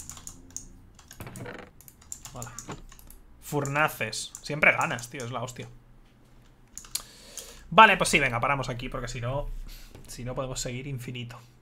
Hola. Furnaces. Siempre ganas, tío, es la hostia. Vale, pues sí, venga, paramos aquí porque si no, si no podemos seguir infinito.